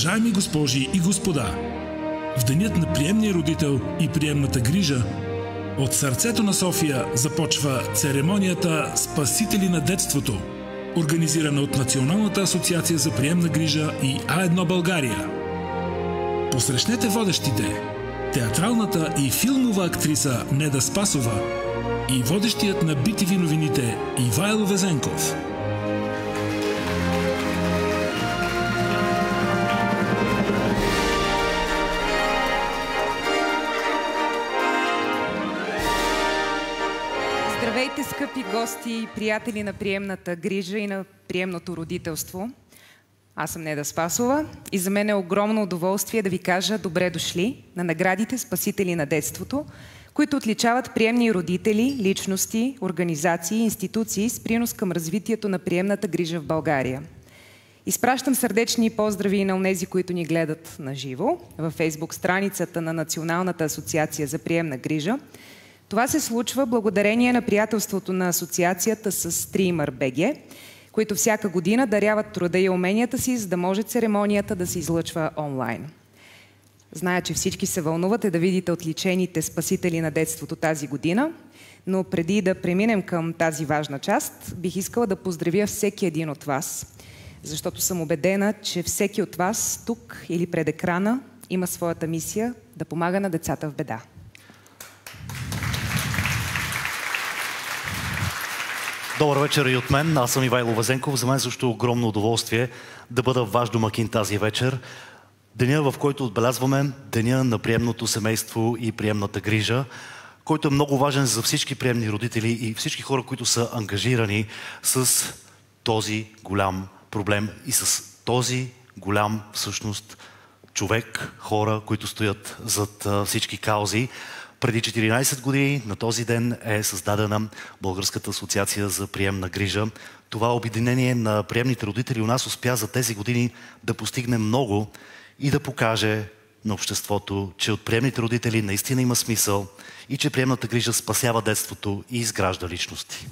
Уважаеми госпожи и господа, в денят на приемния родител и приемната грижа, от сърцето на София започва церемонията "Спасители на детството", организирана от Националната асоциация за приемна грижа и А1 България. Посрещнете водещите, театралната и филмова актриса Неда Спасова и водещият на BTV новините Ивайло Везенков. Здравейте, скъпи гости и приятели на приемната грижа и на приемното родителство. Аз съм Неда Спасова и за мен е огромно удоволствие да ви кажа добре дошли на наградите "Спасители на детството", които отличават приемни родители, личности, организации и институции с принос към развитието на приемната грижа в България. Изпращам сърдечни поздрави и на онези, които ни гледат на живо във Фейсбук страницата на Националната асоциация за приемна грижа. Това се случва благодарение на приятелството на асоциацията с Streamer.bg, които всяка година даряват труда и уменията си, за да може церемонията да се излъчва онлайн. Зная, че всички се вълнувате да видите отличените спасители на детството тази година, но преди да преминем към тази важна част, бих искала да поздравя всеки един от вас, защото съм убедена, че всеки от вас тук или пред екрана има своята мисия да помага на децата в беда. Добър вечер и от мен. Аз съм Ивайло Везенков. За мен също е огромно удоволствие да бъда ваш домакин тази вечер. Деня, в който отбелязваме Деня на приемното семейство и приемната грижа, който е много важен за всички приемни родители и всички хора, които са ангажирани с този голям проблем и с този голям, всъщност, човек, хора, които стоят зад всички каузи. Преди 14 години на този ден е създадена Българската асоциация за приемна грижа. Това обединение на приемните родители у нас успя за тези години да постигне много и да покаже на обществото, че от приемните родители наистина има смисъл и че приемната грижа спасява детството и изгражда личности.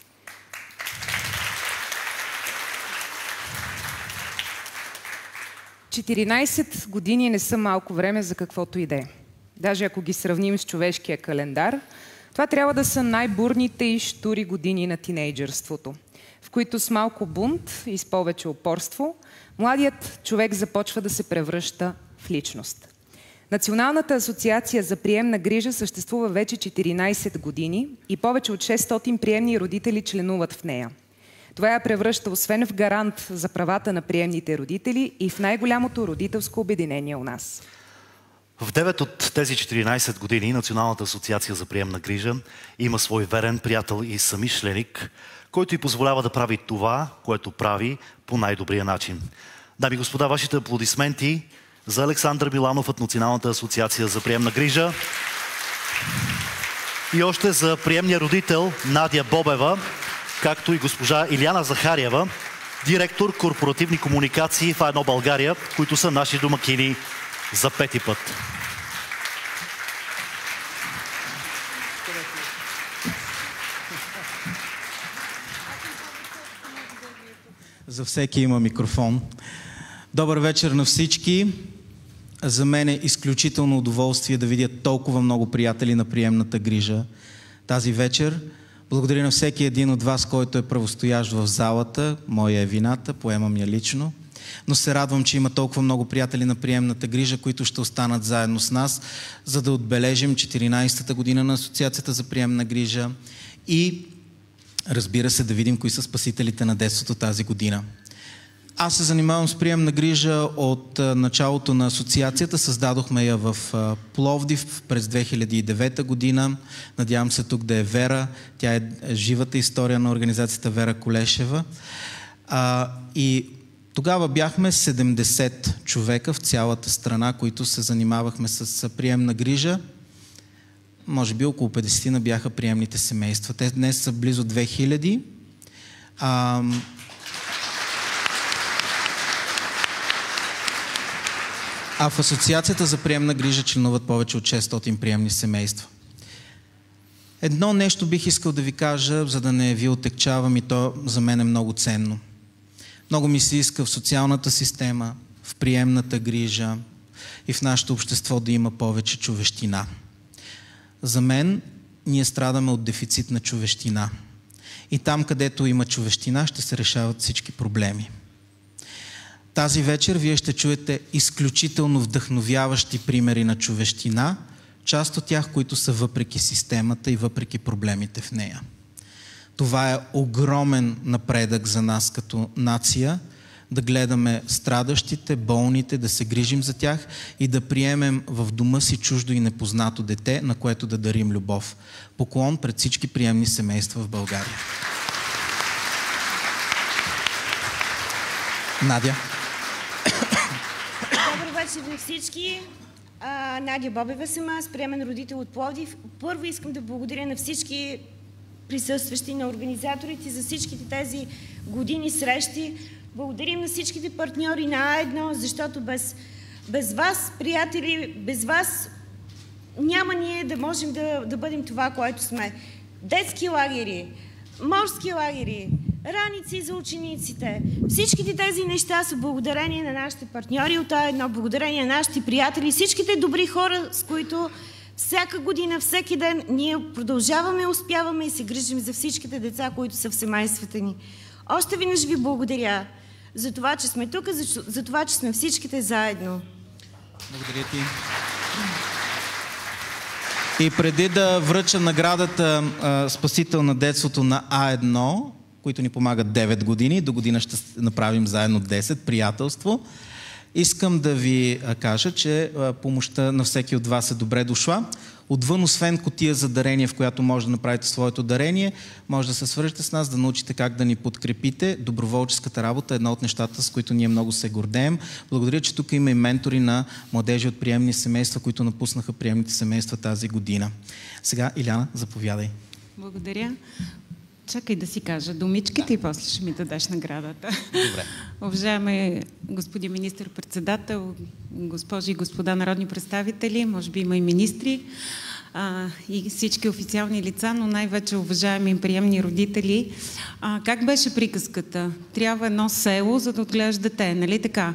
„14 години не са малко време за каквото и да е. Даже ако ги сравним с човешкия календар, това трябва да са най-бурните и щури години на тинейджърството, в които с малко бунт и с повече упорство младият човек започва да се превръща в личност. Националната асоциация за приемна грижа съществува вече 14 години и повече от 600 приемни родители членуват в нея. Това я превръща освен в гарант за правата на приемните родители и в най-голямото родителско обединение у нас. В 9 от тези 14 години Националната асоциация за приемна грижа има свой верен приятел и самишленик, който й позволява да прави това, което прави по най-добрия начин. Дами и господа, вашите аплодисменти за Александър Биланов от Националната асоциация за приемна грижа и още за приемния родител Надя Бобева, както и госпожа Иляна Захариева, директор корпоративни комуникации в А1 България, които са наши домакини за пети път. За всеки има микрофон. Добър вечер на всички. За мен е изключително удоволствие да видя толкова много приятели на приемната грижа тази вечер. Благодаря на всеки един от вас, който е правостоящ в залата. Моя е вината, поемам я лично. Но се радвам, че има толкова много приятели на приемната грижа, които ще останат заедно с нас, за да отбележим 14-та година на Асоциацията за приемна грижа и, разбира се, да видим кои са спасителите на детството тази година. Аз се занимавам с приемна грижа от началото на асоциацията. Създадохме я в Пловдив през 2009 година. Надявам се тук да е Вера. Тя е живата история на организацията Вера Колешева. И тогава бяхме 70 човека в цялата страна, които се занимавахме с приемна грижа. Може би около 50 бяха приемните семейства. Те днес са близо 2000. А в Асоциацията за приемна грижа членуват повече от 600 приемни семейства. Едно нещо бих искал да ви кажа, за да не ви отекчавам, и то за мен е много ценно. Много ми се иска в социалната система, в в приемната грижа и в нашето общество да има повече човещина. За мен ние страдаме от дефицит на човещина. И там, където има човещина, ще се решават всички проблеми. Тази вечер вие ще чуете изключително вдъхновяващи примери на човещина, част от тях, които са въпреки системата и въпреки проблемите в нея. Това е огромен напредък за нас като нация, да гледаме страдащите, болните, да се грижим за тях и да приемем в дома си чуждо и непознато дете, на което да дарим любов. Поклон пред всички приемни семейства в България. Надя. Добър вечер на всички. Надя Бобева съм аз, приемен родител от Пловдив. Първо искам да благодаря на всички присъстващи, на организаторите за всичките тези години срещи. Благодарим на всичките партньори на А1, защото без вас, приятели, без вас няма ние да можем да бъдем това, което сме. Детски лагери, морски лагери, раници за учениците. Всичките тези неща са благодарение на нашите партньори от А1, благодарение на нашите приятели, всичките добри хора, с които всяка година, всеки ден ние продължаваме, успяваме и се грижим за всичките деца, които са в семействата ни. Още веднъж ви благодаря за това, че сме тук, за това, че сме всичките заедно. Благодаря ти. И преди да връча наградата Спасител на детството на А1, които ни помагат 9 години, до година ще направим заедно 10, приятелство, искам да ви кажа, че помощта на всеки от вас е добре дошла. Отвън, освен кутия за дарение, в която може да направите своето дарение, може да се свържете с нас, да научите как да ни подкрепите. Доброволческата работа е една от нещата, с които ние много се гордеем. Благодаря, че тук има и ментори на младежи от приемни семейства, които напуснаха приемните семейства тази година. Сега, Иляна, заповядай. Благодаря. Чакай да си кажа думичките и после ще ми дадеш наградата. Добре. Уважаеми господин министър-председател, госпожи и господа народни представители, може би има и министри и всички официални лица, но най-вече уважаеми приемни родители. Как беше приказката? Трябва едно село, за да отгледаш дете, нали така?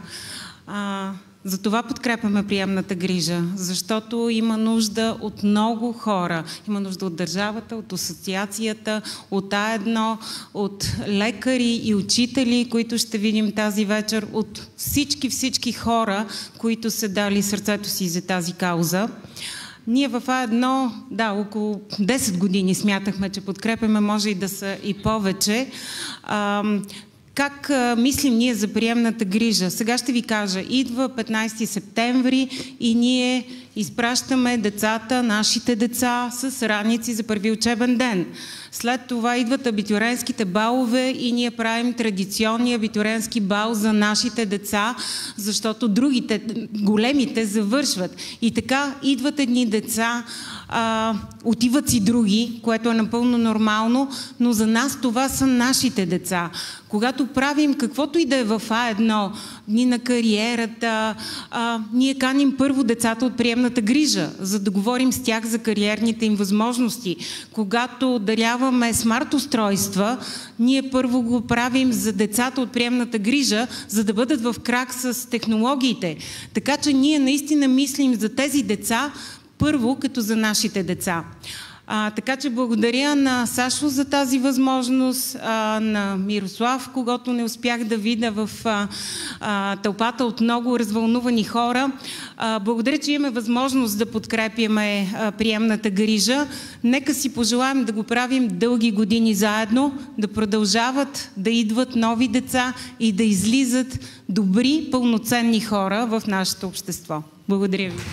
За това подкрепяме приемната грижа, защото има нужда от много хора. Има нужда от държавата, от асоциацията, от А1, от лекари и учители, които ще видим тази вечер, от всички хора, които са дали сърцето си за тази кауза. Ние в А1, да, около 10 години смятахме, че подкрепяме, може и да са и повече. Как мислим ние за приемната грижа? Сега ще ви кажа, идва 15 септември и ние изпращаме децата, нашите деца с раници за първи учебен ден. След това идват абитюренските балове и ние правим традиционния абитюренски бал за нашите деца, защото другите, големите, завършват. И така идват едни деца, отиват си други, което е напълно нормално, но за нас това са нашите деца. Когато правим каквото и да е в А1, дни на кариерата, ние каним първо децата от приемната грижа, за да говорим с тях за кариерните им възможности. Когато даряваме смарт устройства, ние първо го правим за децата от приемната грижа, за да бъдат в крак с технологиите. Така че ние наистина мислим за тези деца първо като за нашите деца. Така че благодаря на Сашо за тази възможност, на Мирослав, когато не успях да видя в тълпата от много развълнувани хора. Благодаря, че имаме възможност да подкрепяме приемната грижа. Нека си пожелаем да го правим дълги години заедно, да продължават да идват нови деца и да излизат добри, пълноценни хора в нашето общество. Благодаря ви.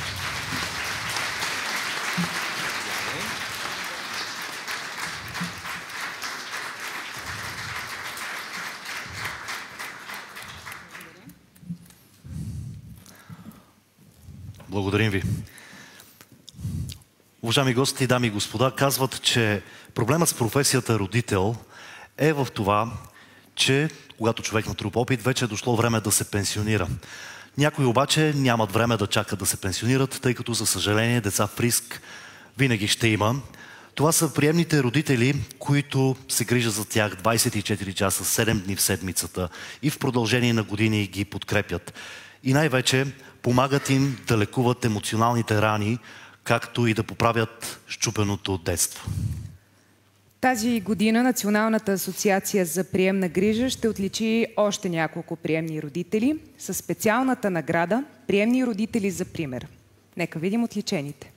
Благодарим ви. Уважаеми гости, дами и господа, казват, че проблемът с професията родител е в това, че когато човек натрупа опит, вече е дошло време да се пенсионира. Някои обаче нямат време да чакат да се пенсионират, тъй като, за съжаление, деца в риск винаги ще има. Това са приемните родители, които се грижат за тях 24 часа, 7 дни в седмицата и в продължение на години ги подкрепят. И най-вече помагат им да лекуват емоционалните рани, както и да поправят счупеното детство. Тази година Националната асоциация за приемна грижа ще отличи още няколко приемни родители със специалната награда «Приемни родители за пример». Нека видим отличените.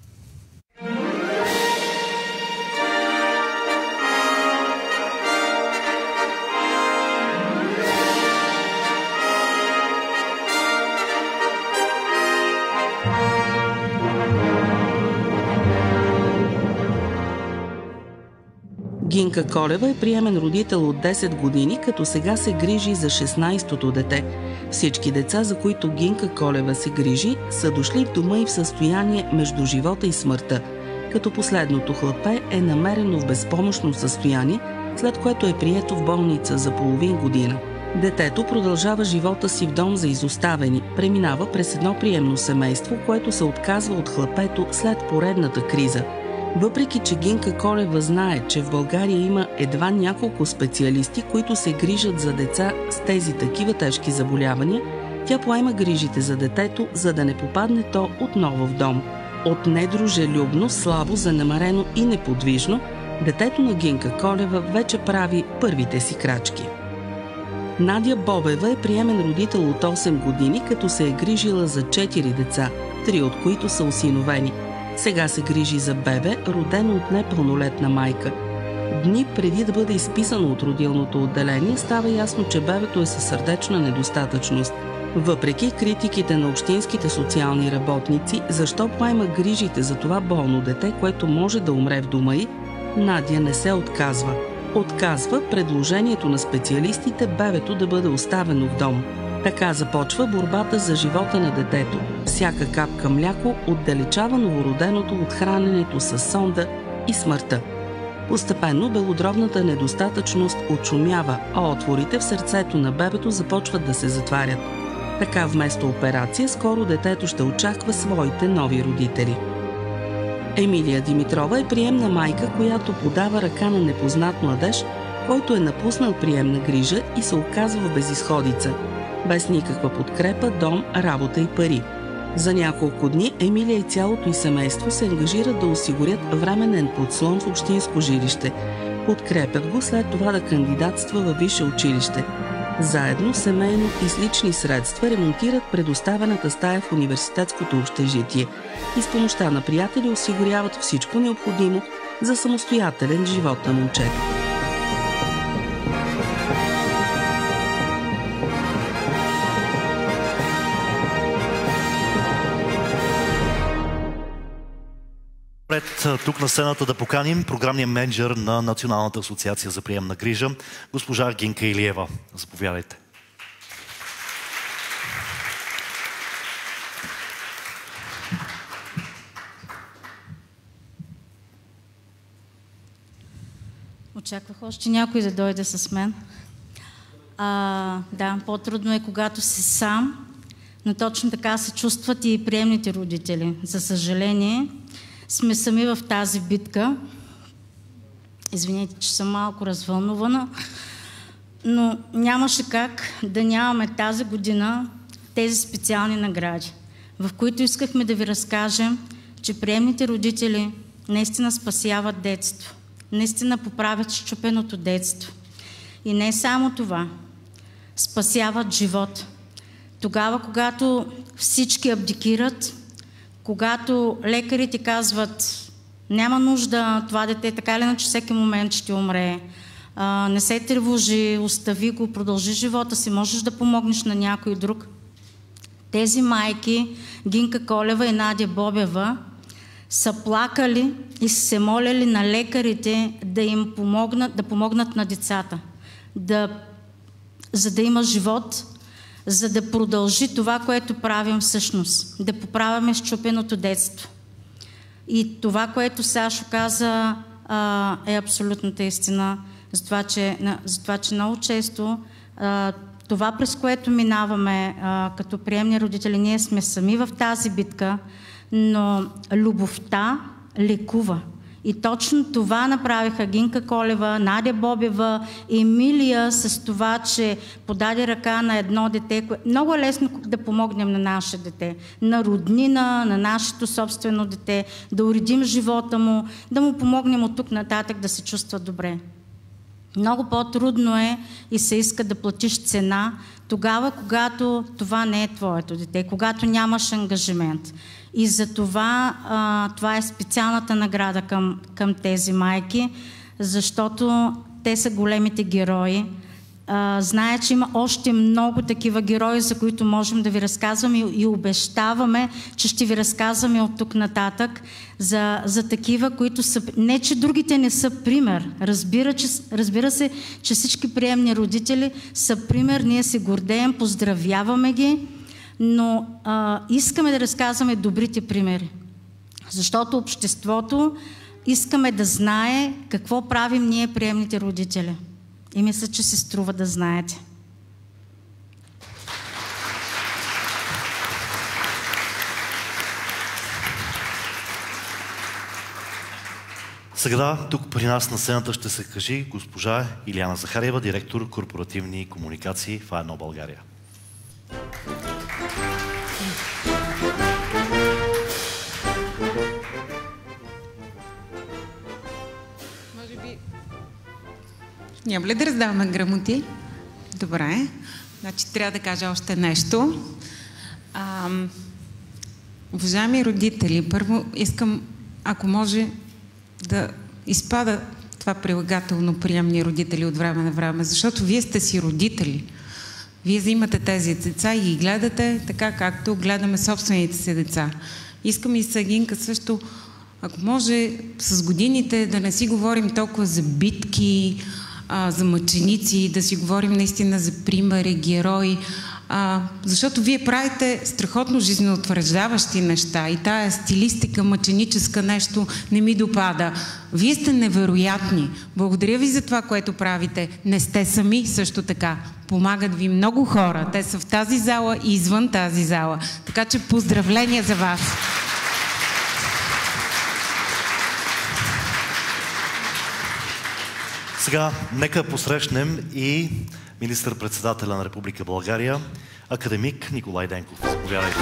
Гинка Колева е приемен родител от 10 години, като сега се грижи за 16-то дете. Всички деца, за които Гинка Колева се грижи, са дошли в дома и в състояние между живота и смъртта, като последното хлапе е намерено в безпомощно състояние, след което е прието в болница за половин година. Детето продължава живота си в дом за изоставени, преминава през едно приемно семейство, което се отказва от хлапето след поредната криза. Въпреки че Гинка Колева знае, че в България има едва няколко специалисти, които се грижат за деца с тези такива тежки заболявания, тя поема грижите за детето, за да не попадне то отново в дом. От недружелюбно, слабо, занемарено и неподвижно, детето на Гинка Колева вече прави първите си крачки. Надя Бобева е приемен родител от 8 години, като се е грижила за 4 деца, 3 от които са осиновени. Сега се грижи за бебе, родено от непълнолетна майка. Дни преди да бъде изписано от родилното отделение, става ясно, че бебето е със сърдечна недостатъчност. Въпреки критиките на общинските социални работници, защо поема грижите за това болно дете, което може да умре в дома й, Надя не се отказва. Отказва предложението на специалистите бебето да бъде оставено в дом. Така започва борбата за живота на детето. Всяка капка мляко отдалечава новороденото от храненето с сонда и смъртта. Постепенно белодробната недостатъчност отшумява, а отворите в сърцето на бебето започват да се затварят. Така вместо операция, скоро детето ще очаква своите нови родители. Емилия Димитрова е приемна майка, която подава ръка на непознат младеж, който е напуснал приемна грижа и се оказва в безизходица, без никаква подкрепа, дом, работа и пари. За няколко дни Емилия и цялото й семейство се ангажират да осигурят временен подслон в общинско жилище. Подкрепят го след това да кандидатства във висше училище. Заедно, семейно и с лични средства ремонтират предоставената стая в университетското общежитие и с помощта на приятели осигуряват всичко необходимо за самостоятелен живот на момчето. Тук на сцената да поканим програмния менеджер на Националната асоциация за приемна грижа, госпожа Гинка Илиева. Заповядайте. Очаквах още някой да дойде с мен. Да, по-трудно е, когато си сам, но точно така се чувстват и приемните родители. За съжаление, сме сами в тази битка. Извинете, че съм малко развълнувана, но нямаше как да нямаме тази година тези специални награди, в които искахме да ви разкажем, че приемните родители наистина спасяват детство, наистина поправят счупеното детство. И не само това, спасяват живот. Тогава, когато всички абдикират, когато лекарите казват, няма нужда, това дете така или иначе всеки момент ще умре, не се тревожи, остави го, продължи живота си, можеш да помогнеш на някой друг. Тези майки, Гинка Колева и Надя Бобева, са плакали и са се моляли на лекарите да им помогнат на децата, за да има живот, за да продължи това, което правим всъщност, да поправяме счупеното детство. И това, което Сашо каза, е абсолютната истина, за това, че много често това, през което минаваме като приемни родители, ние сме сами в тази битка, но любовта лекува. И точно това направиха Гинка Колева, Надя Бобева, Емилия с това, че подаде ръка на едно дете. Много е лесно да помогнем на наше дете, на роднина, на нашето собствено дете, да уредим живота му, да му помогнем от тук нататък да се чувства добре. Много по-трудно е и се иска да платиш цена тогава, когато това не е твоето дете, когато нямаш ангажимент. И за това това е специалната награда към тези майки, защото те са големите герои. Зная, че има още много такива герои, за които можем да ви разказваме и обещаваме, че ще ви разказваме от тук нататък за такива, които са... Не, че другите не са пример. Разбира се, че всички приемни родители са пример, ние се гордеем, поздравяваме ги, но искаме да разказваме добрите примери. Защото обществото искаме да знае какво правим ние, приемните родители. И мисля, че се струва да знаете. Сега тук при нас на сцената ще се кажи госпожа Илияна Захариева, директор корпоративни комуникации в А1 България. Няма ли да раздаваме грамоти? Добре. Значи трябва да кажа още нещо. Уважаеми родители, първо искам, ако може, да изпада това прилагателно приемни родители от време на време, защото вие сте си родители. Вие взимате тези деца и ги гледате така, както гледаме собствените си деца. Искам и с Гинка също, ако може с годините да не си говорим толкова за битки, за мъченици, да си говорим наистина за примери, герои, защото вие правите страхотно жизнеутвърждаващи неща и тая стилистика, мъченическа нещо не ми допада. Вие сте невероятни. Благодаря ви за това, което правите. Не сте сами също така. Помагат ви много хора. Те са в тази зала и извън тази зала. Така че поздравления за вас. Сега нека посрещнем и министър-председателя на Република България, академик Николай Денков. Заповядайте.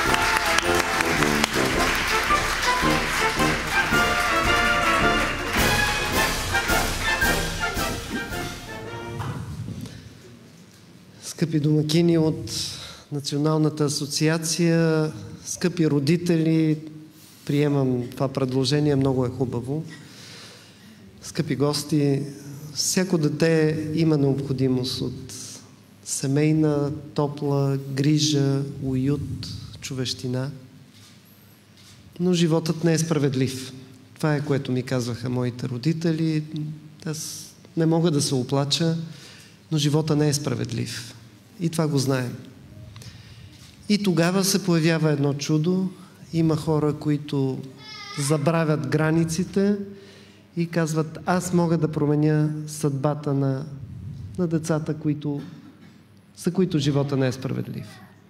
Скъпи домакини от Националната асоциация, скъпи родители, приемам това предложение, много е хубаво. Скъпи гости, всяко дете има необходимост от семейна, топла грижа, уют, човещина. Но животът не е справедлив. Това е, което ми казваха моите родители. Аз не мога да се оплача, но живота не е справедлив. И това го знаем. И тогава се появява едно чудо. Има хора, които забравят границите и казват, аз мога да променя съдбата на децата, за които живота не е справедлив.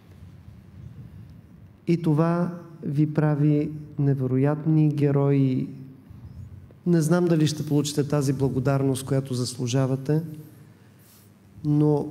И това ви прави невероятни герои. Не знам дали ще получите тази благодарност, която заслужавате, но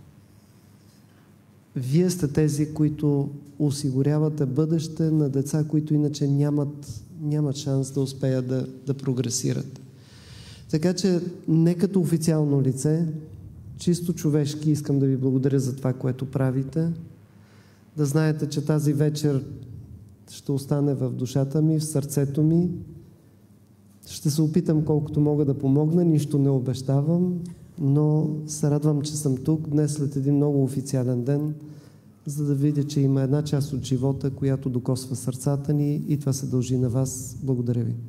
вие сте тези, които осигурявате бъдеще на деца, които иначе нямат шанс да успеят да прогресират. Така че не като официално лице, чисто човешки искам да ви благодаря за това, което правите. Да знаете, че тази вечер ще остане в душата ми, в сърцето ми. Ще се опитам колкото мога да помогна, нищо не обещавам, но се радвам, че съм тук днес след един много официален ден, за да видя, че има една част от живота, която докосва сърцата ни и това се дължи на вас. Благодаря ви.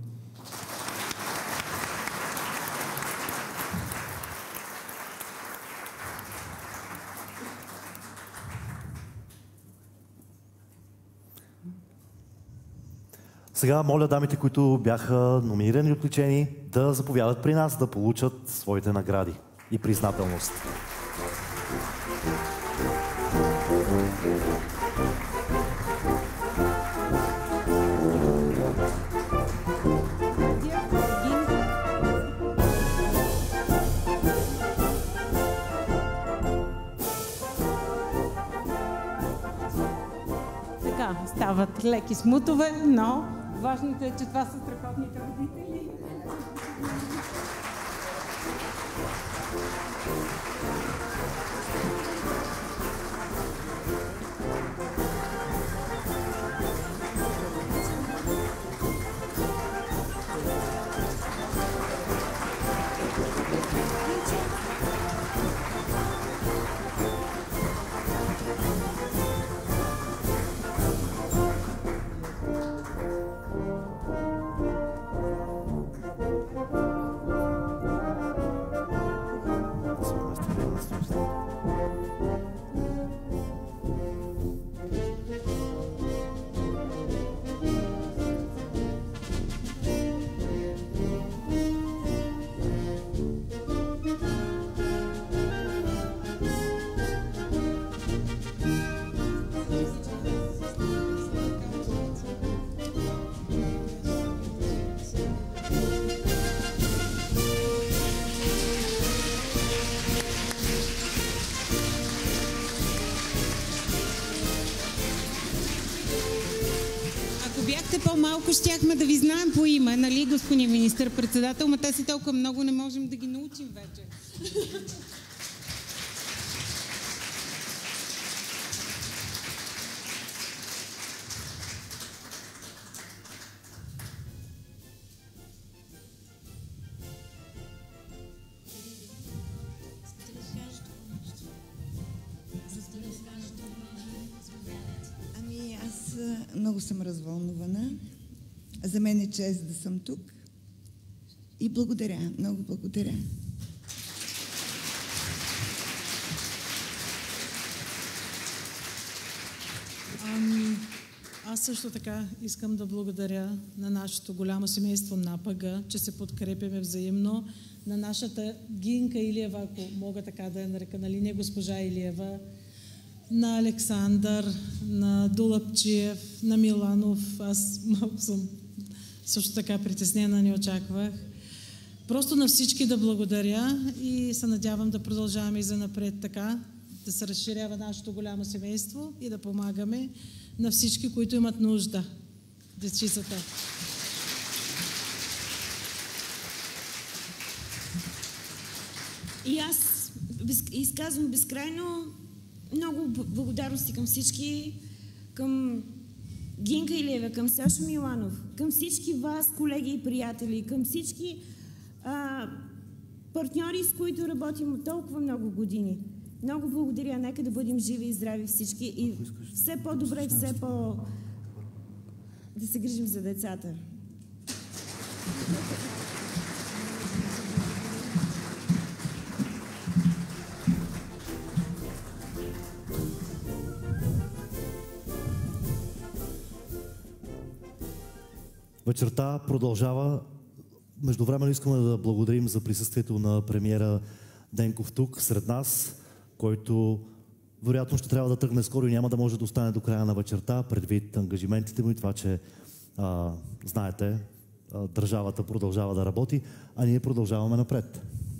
Сега моля дамите, които бяха номинирани и отличени, да заповядат при нас, да получат своите награди и признателност. Дякую. стават леки смутове, но важното е, че това са страхотните родители. По-малко щяхме да ви знаем по име, нали, господин министър-председател, но те си толкова много не можем да ги научим вече. Много съм развълнувана. За мен е чест да съм тук. И благодаря, много благодаря. Аз също така искам да благодаря на нашето голямо семейство НАПГ, че се подкрепяме взаимно, на нашата Гинка Илиева, ако мога така да я нарека, нали, не госпожа Илиева, на Александър, на Дулапчиев, на Миланов. Аз съм също така притеснена, не очаквах. Просто на всички да благодаря и се надявам да продължаваме и занапред така, да се разширява нашето голямо семейство и да помагаме на всички, които имат нужда. Дечицата. И аз изказвам безкрайно много благодарности към всички, към Гинка Илиева, към Сашо Миланов, към всички вас, колеги и приятели, към всички партньори, с които работим от толкова много години. Много благодаря. Нека да бъдем живи и здрави всички и все по-добре, все по... да се грижим за децата. Вечерта продължава. Междувременно искаме да благодарим за присъствието на премиера Денков тук, сред нас, който вероятно ще трябва да тръгне скоро и няма да може да остане до края на вечерта, предвид ангажиментите му и това, че знаете, държавата продължава да работи, а ние продължаваме напред.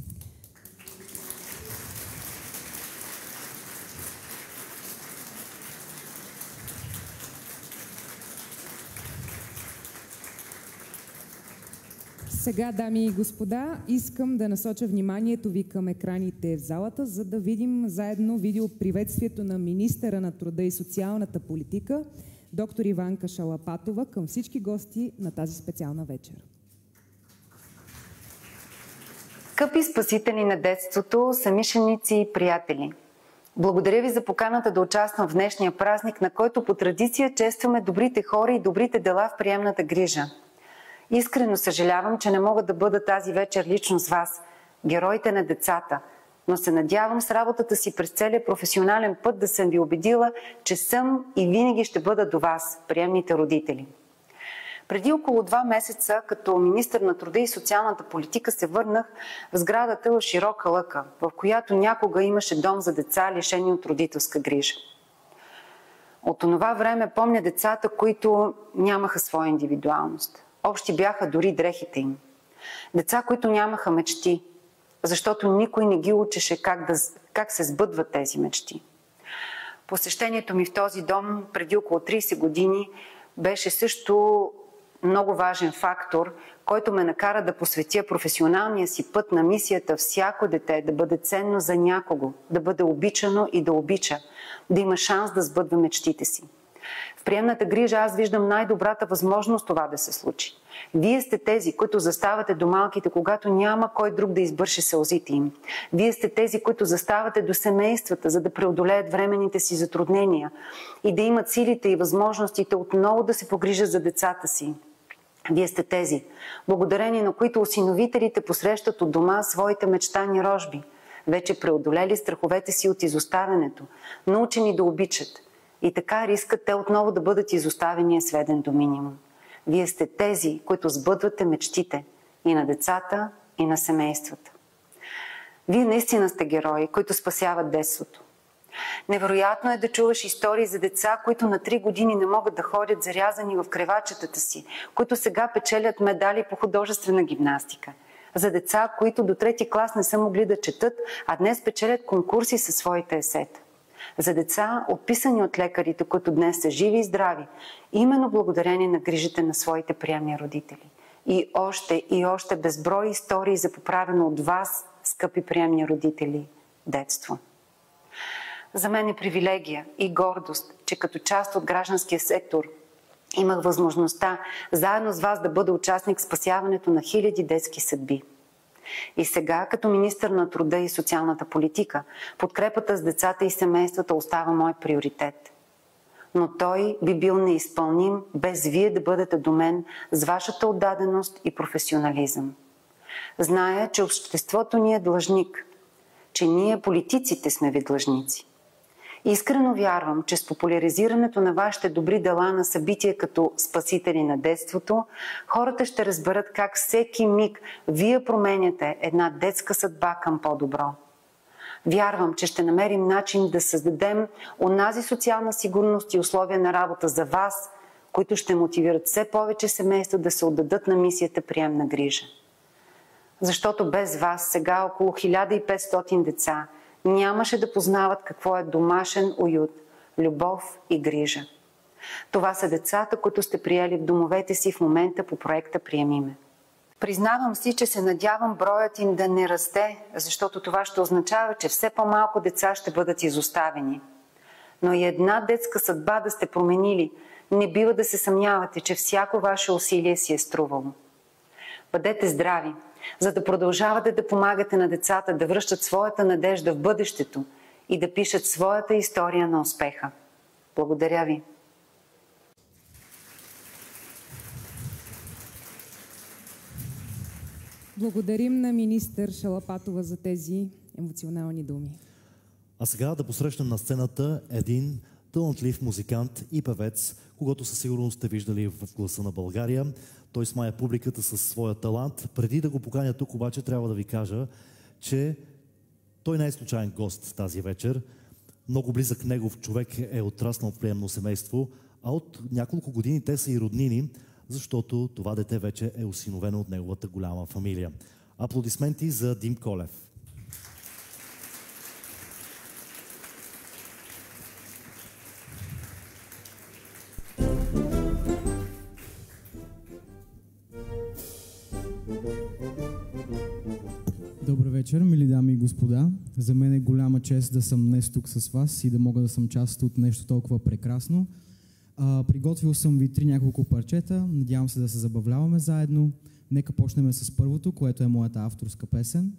Сега, дами и господа, искам да насоча вниманието ви към екраните в залата, за да видим заедно видеоприветствието на министъра на труда и социалната политика, доктор Иванка Шалапатова, към всички гости на тази специална вечер. Скъпи спасители на детството, съмишленици и приятели! Благодаря ви за поканата да участвам в днешния празник, на който по традиция честваме добрите хора и добрите дела в приемната грижа. Искрено съжалявам, че не мога да бъда тази вечер лично с вас, героите на децата, но се надявам с работата си през целия професионален път да съм ви убедила, че съм и винаги ще бъда до вас, приемните родители. Преди около 2 месеца, като министър на труда и социалната политика, се върнах в сградата в Широка лъка, в която някога имаше дом за деца, лишени от родителска грижа. От онова време помня децата, които нямаха своя индивидуалност. Общи бяха дори дрехите им. Деца, които нямаха мечти, защото никой не ги учеше как се сбъдват тези мечти. Посещението ми в този дом преди около 30 години беше също много важен фактор, който ме накара да посветя професионалния си път на мисията всяко дете да бъде ценно за някого, да бъде обичано и да обича, да има шанс да сбъдва мечтите си. В приемната грижа аз виждам най-добрата възможност това да се случи. Вие сте тези, които заставате до малките, когато няма кой друг да избърше сълзите им. Вие сте тези, които заставате до семействата, за да преодолеят временните си затруднения и да имат силите и възможностите отново да се погрижат за децата си. Вие сте тези, благодарение на които осиновителите посрещат от дома своите мечтани рожби, вече преодолели страховете си от изоставянето, научени да обичат. И така рискът те отново да бъдат изоставени е сведен до минимум. Вие сте тези, които сбъдвате мечтите и на децата, и на семействата. Вие наистина сте герои, които спасяват детството. Невероятно е да чуваш истории за деца, които на 3 години не могат да ходят зарязани в кревачетата си, които сега печелят медали по художествена гимнастика. За деца, които до 3 клас не са могли да четат, а днес печелят конкурси със своите есета. За деца, отписани от лекарите, които днес са живи и здрави, именно благодарение на грижите на своите приемни родители. И още безброй истории за поправено от вас, скъпи приемни родители, детство. За мен е привилегия и гордост, че като част от гражданския сектор имах възможността заедно с вас да бъда участник в спасяването на хиляди детски съдби. И сега, като министър на труда и социалната политика, подкрепата с децата и семействата остава мой приоритет. Но той би бил неизпълним без вие да бъдете до мен с вашата отдаденост и професионализъм. Зная, че обществото ни е длъжник, че ние, политиците, сме ви длъжници. Искрено вярвам, че с популяризирането на вашите добри дела на събития като спасители на детството, хората ще разберат как всеки миг вие променяте една детска съдба към по-добро. Вярвам, че ще намерим начин да създадем онази социална сигурност и условия на работа за вас, които ще мотивират все повече семейства да се отдадат на мисията приемна грижа. Защото без вас сега около 1500 деца нямаше да познават какво е домашен уют, любов и грижа. Това са децата, които сте приели в домовете си в момента по проекта «Приеми ме». Признавам си, че се надявам броят им да не расте, защото това ще означава, че все по-малко деца ще бъдат изоставени. Но и една детска съдба да сте променили, не бива да се съмнявате, че всяко ваше усилие си е струвало. Бъдете здрави, за да продължавате да помагате на децата да връщат своята надежда в бъдещето и да пишат своята история на успеха. Благодаря ви! Благодарим на министър Шалапатова за тези емоционални думи. А сега да посрещнем на сцената един талантлив музикант и певец, когато със сигурност сте виждали в Гласа на България. Той смая публиката със своя талант. Преди да го поканя тук, обаче, трябва да ви кажа, че той не е случайен гост тази вечер. Много близък негов човек е отраснал в приемно семейство, а от няколко години те са и роднини, защото това дете вече е осиновено от неговата голяма фамилия. Аплодисменти за Дим Колев. Добър вечер, мили дами и господа. За мен е голяма чест да съм днес тук с вас и да мога да съм част от нещо толкова прекрасно. Приготвил съм ви няколко парчета, надявам се да се забавляваме заедно. Нека почнем с първото, което е моята авторска песен.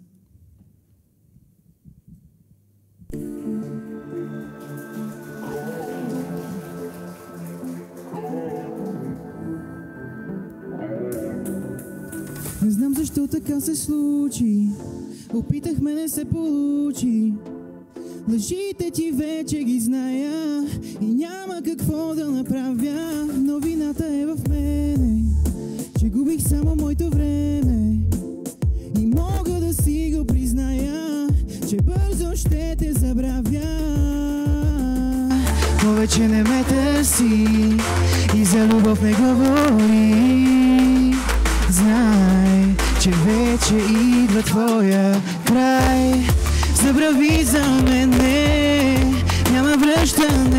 Не знам защо така се случи, опитахме, не се получи. Лъжите ти вече ги зная и няма какво да направя, но вината е в мене, че губих само моето време и мога да си го призная, че бързо ще те забравя. Повече не ме търси и за любов не говори. Знай, че вече идва твоя край. Забрави за мене, няма връщане.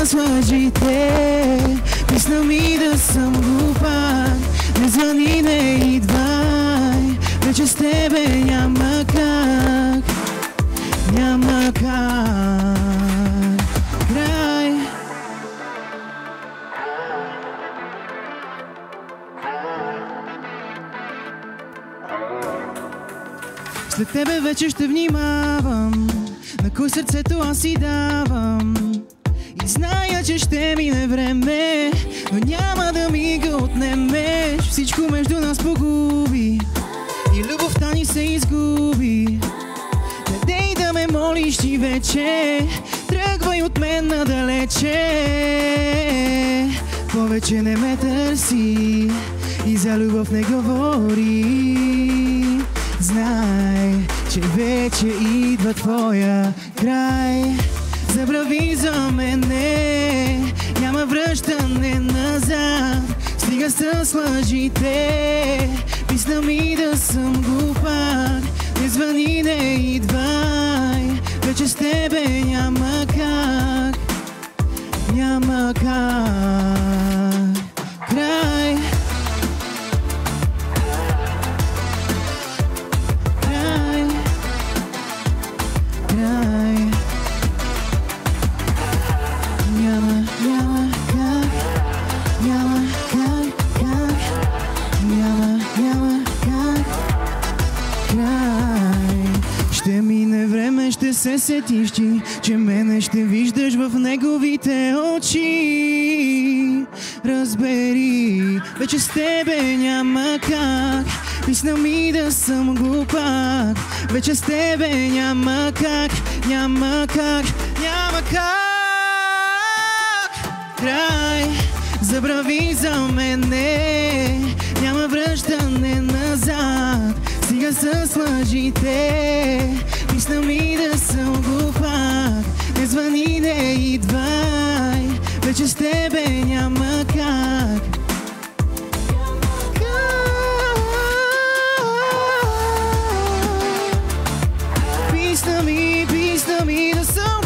с лъжите. Мисля ми да съм глупак. Не звъни, не идвай. Вече с тебе няма как. Няма как. Край. След тебе вече ще внимавам на кой сърцето аз си давам. И зная, че ще мине време, но няма да ми го отнемеш. Всичко между нас погуби и любовта ни се изгуби. Не дей да ме молиш ти вече, тръгвай от мен надалече. Повече не ме търси и за любов не говори. Знай, че вече идва твоя край. Забрави за мене, няма връщане назад. Стига с лъжите, мисля ми да съм глупак. Не звъни, не идвай, вече с тебе няма как. Няма как. Край. Край. Край. Няма как. Няма как. Няма как. Край. Ще мине време, ще се сетиш ти, че мене ще виждаш в неговите очи. Разбери, вече с тебе няма как. Мисля ми да съм глупак. Вече с тебе няма как. Няма как. Няма как. Край. Забрави за мене, няма връщане назад. Стига с лъжите, мисля ми да съм глупак. Не звъни, не идвай, вече с тебе няма как. Писна ми да съм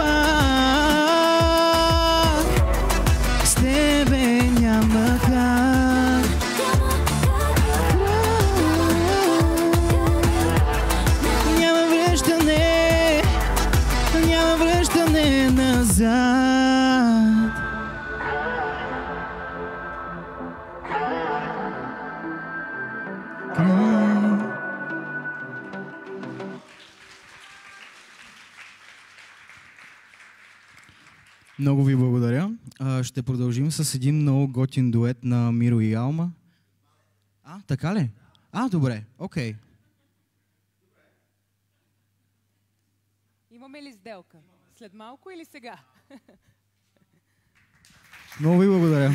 глупак. С тебе няма как. Няма връщане назад. Много ви благодаря. Ще продължим с един много готин дует на Миро и Алма. Така ли? Добре, окей. Имаме ли сделка? След малко или сега? Много ви благодаря.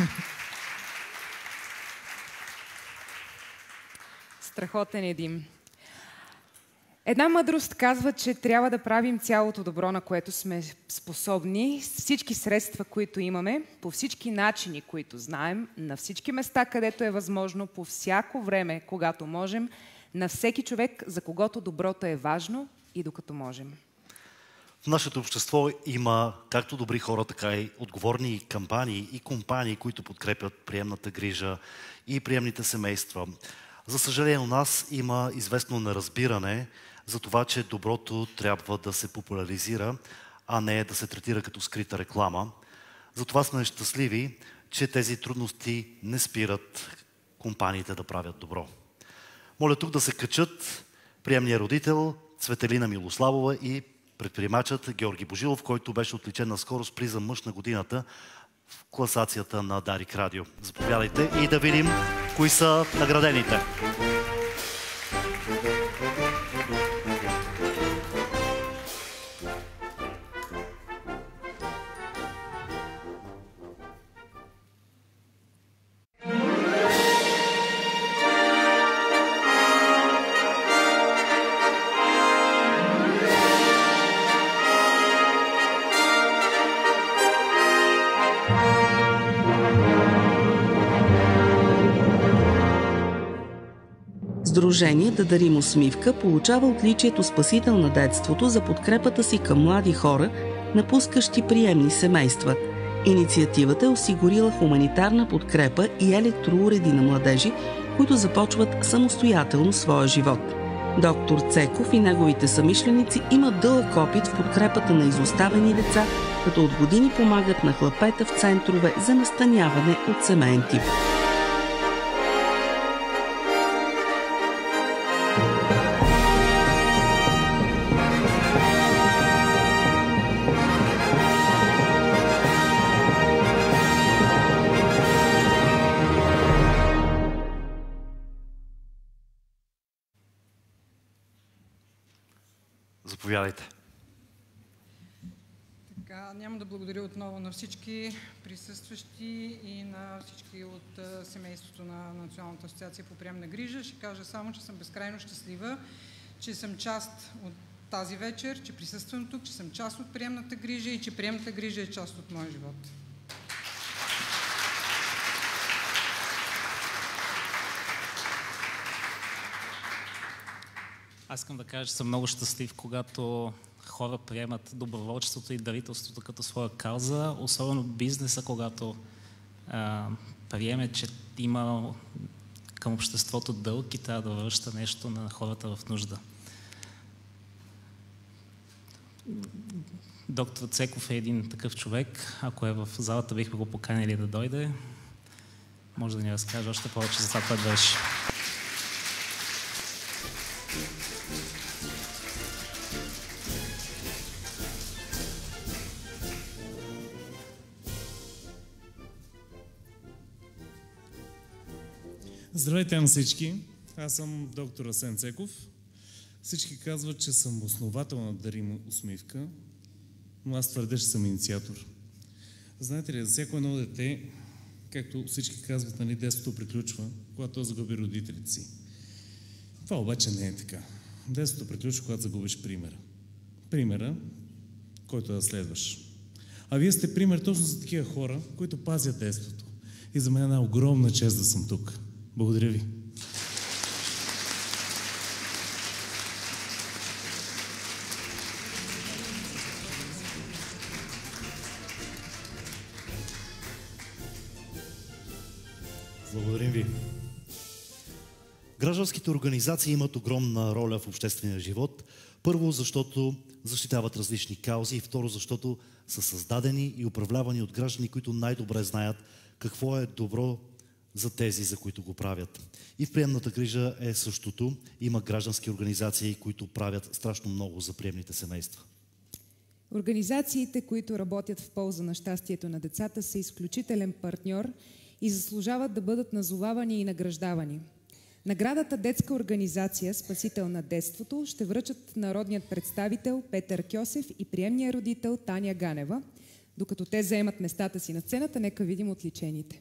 Страхотен един. Една мъдрост казва, че трябва да правим цялото добро, на което сме способни, с всички средства, които имаме, по всички начини, които знаем, на всички места, където е възможно, по всяко време, когато можем, на всеки човек, за когото доброто е важно и докато можем. В нашето общество има както добри хора, така и отговорни кампании и компании, които подкрепят приемната грижа и приемните семейства. За съжаление, у нас има известно неразбиране за това, че доброто трябва да се популяризира, а не да се третира като скрита реклама. Затова сме щастливи, че тези трудности не спират компаниите да правят добро. Моля тук да се качат приемния родител Цветелина Милославова и предприемачът Георги Божилов, който беше отличен наскоро с приза Мъж на годината в класацията на Дарик Радио. Заповядайте и да видим кои са наградените. Сдружение "Да дарим усмивка" получава отличието "Спасител на детството" за подкрепата си към млади хора, напускащи приемни семейства. Инициативата е осигурила хуманитарна подкрепа и електроуреди на младежи, които започват самостоятелно своя живот. Доктор Цеков и неговите съмишленици имат дълъг опит в подкрепата на изоставени деца, като от години помагат на хлапета в центрове за настаняване от семейен тип. Заповядайте. Така, няма да благодаря отново на всички присъстващи и на всички от семейството на Националната асоциация по приемна грижа. Ще кажа само, че съм безкрайно щастлива, че съм част от тази вечер, че присъствам тук, че съм част от приемната грижа и че приемната грижа е част от моя живот. Аз искам да кажа, че съм много щастлив, когато хора приемат доброволчеството и дарителството като своя кауза, особено бизнеса, когато приеме, че има към обществото дълг и трябва да връща нещо на хората в нужда. Доктор Цеков е един такъв човек. Ако е в залата, бихме го поканили да дойде. Може да ни разкаже още повече за това, което върши. Здравейте на всички! Аз съм доктор Асен Цеков. Всички казват, че съм основател на Дарим усмивка, но аз твърдя, че съм инициатор. Знаете ли, за всяко едно дете, както всички казват, нали, детството приключва, когато то загуби родителите си. Това обаче не е така. Детството приключва, когато загубиш примера. Примера, който да следваш. А вие сте пример точно за такива хора, които пазят детството. И за мен е една огромна чест да съм тук. Благодаря ви. Благодарим ви. Гражданските организации имат огромна роля в обществения живот. Първо, защото защитават различни каузи и второ, защото са създадени и управлявани от граждани, които най-добре знаят какво е добро за тези, за които го правят. И в приемната грижа е същото. Има граждански организации, които правят страшно много за приемните семейства. Организациите, които работят в полза на щастието на децата, са изключителен партньор и заслужават да бъдат назовавани и награждавани. Наградата Детска организация "Спасител на детството" ще връчат народният представител Петър Кьосев и приемния родител Таня Ганева. Докато те заемат местата си на сцената, нека видим отличените.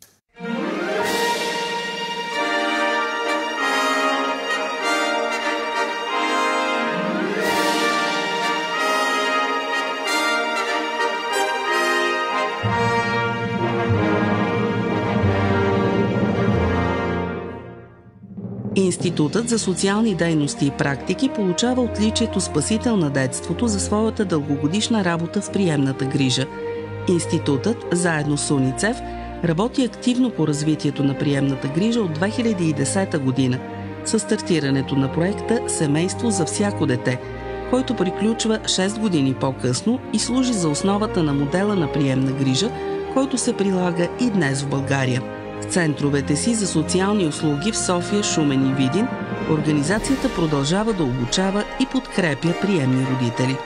Институтът за социални дейности и практики получава отличието "Спасител на детството" за своята дългогодишна работа в приемната грижа. Институтът, заедно с УНИЦЕФ, работи активно по развитието на приемната грижа от 2010 година със стартирането на проекта "Семейство за всяко дете", който приключва 6 години по-късно и служи за основата на модела на приемна грижа, който се прилага и днес в България. В центровете си за социални услуги в София, Шумен и Видин, организацията продължава да обучава и подкрепя приемни родители.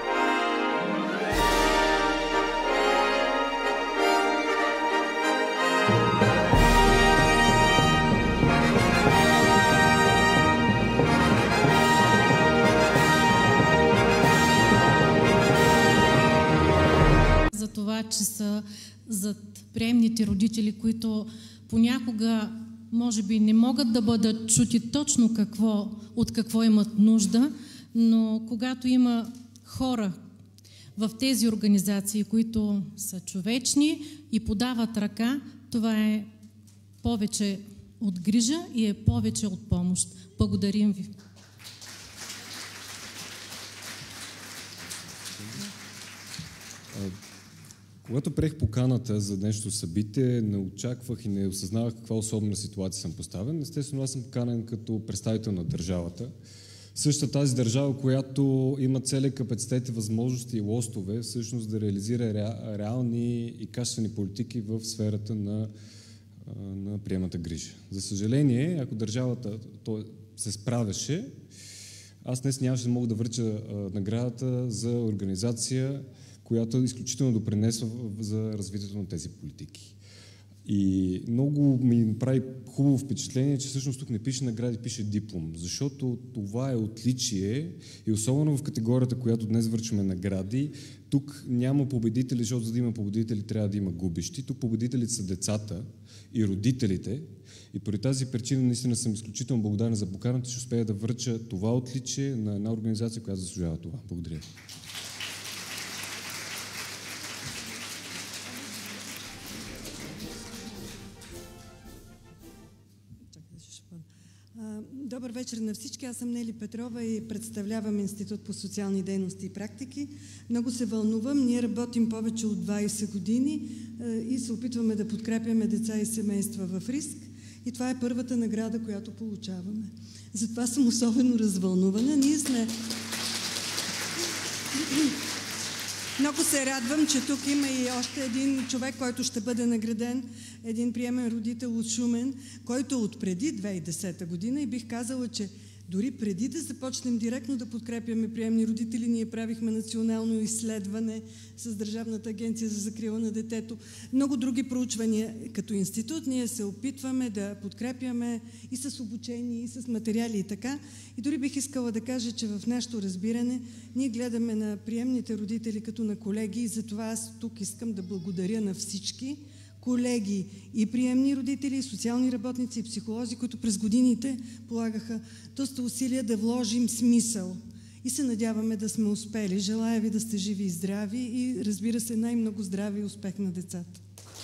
За това, че са зад приемните родители, които понякога може би не могат да бъдат чути точно от какво имат нужда, но когато има хора в тези организации, които са човечни и подават ръка, това е повече от грижа и е повече от помощ. Благодарим ви. Благодаря. Когато приех поканата за днешното събитие, не очаквах и не осъзнавах каква особена ситуация съм поставен. Естествено, аз съм поканен като представител на държавата. Същата тази държава, която има целия капацитет и възможности и лостове, всъщност да реализира реални и качествени политики в сферата на приемната грижа. За съжаление, ако държавата се справяше, аз днес нямаше да мога да връча наградата за организация, която изключително допринесва за развитието на тези политики. И много ми направи хубаво впечатление, че всъщност тук не пише награди, пише диплом, защото това е отличие и особено в категорията, която днес връчваме награди, тук няма победители, защото за да има победители трябва да има губещи. Тук победителите са децата и родителите и поради тази причина наистина съм изключително благодарен за поканата, че успея да връча това отличие на една организация, която заслужава това. Благодаря. Добър вечер на всички. Аз съм Нели Петрова и представлявам Институт по социални дейности и практики. Много се вълнувам. Ние работим повече от 20 години и се опитваме да подкрепяме деца и семейства в риск. И това е първата награда, която получаваме. Затова съм особено развълнувана. Ние сме... Много се радвам, че тук има и още един човек, който ще бъде награден, един приемен родител от Шумен, който е от преди 2010 година и бих казала, че дори преди да започнем директно да подкрепяме приемни родители, ние правихме национално изследване с Държавната агенция за закрила на детето. Много други проучвания като институт. Ние се опитваме да подкрепяме и с обучение, и с материали и така. И дори бих искала да кажа, че в нашето разбиране ние гледаме на приемните родители като на колеги и затова аз тук искам да благодаря на всички колеги и приемни родители, и социални работници, и психолози, които през годините полагаха доста усилия да вложим смисъл. И се надяваме да сме успели. Желая ви да сте живи и здрави и разбира се най-много здраве и успех на децата.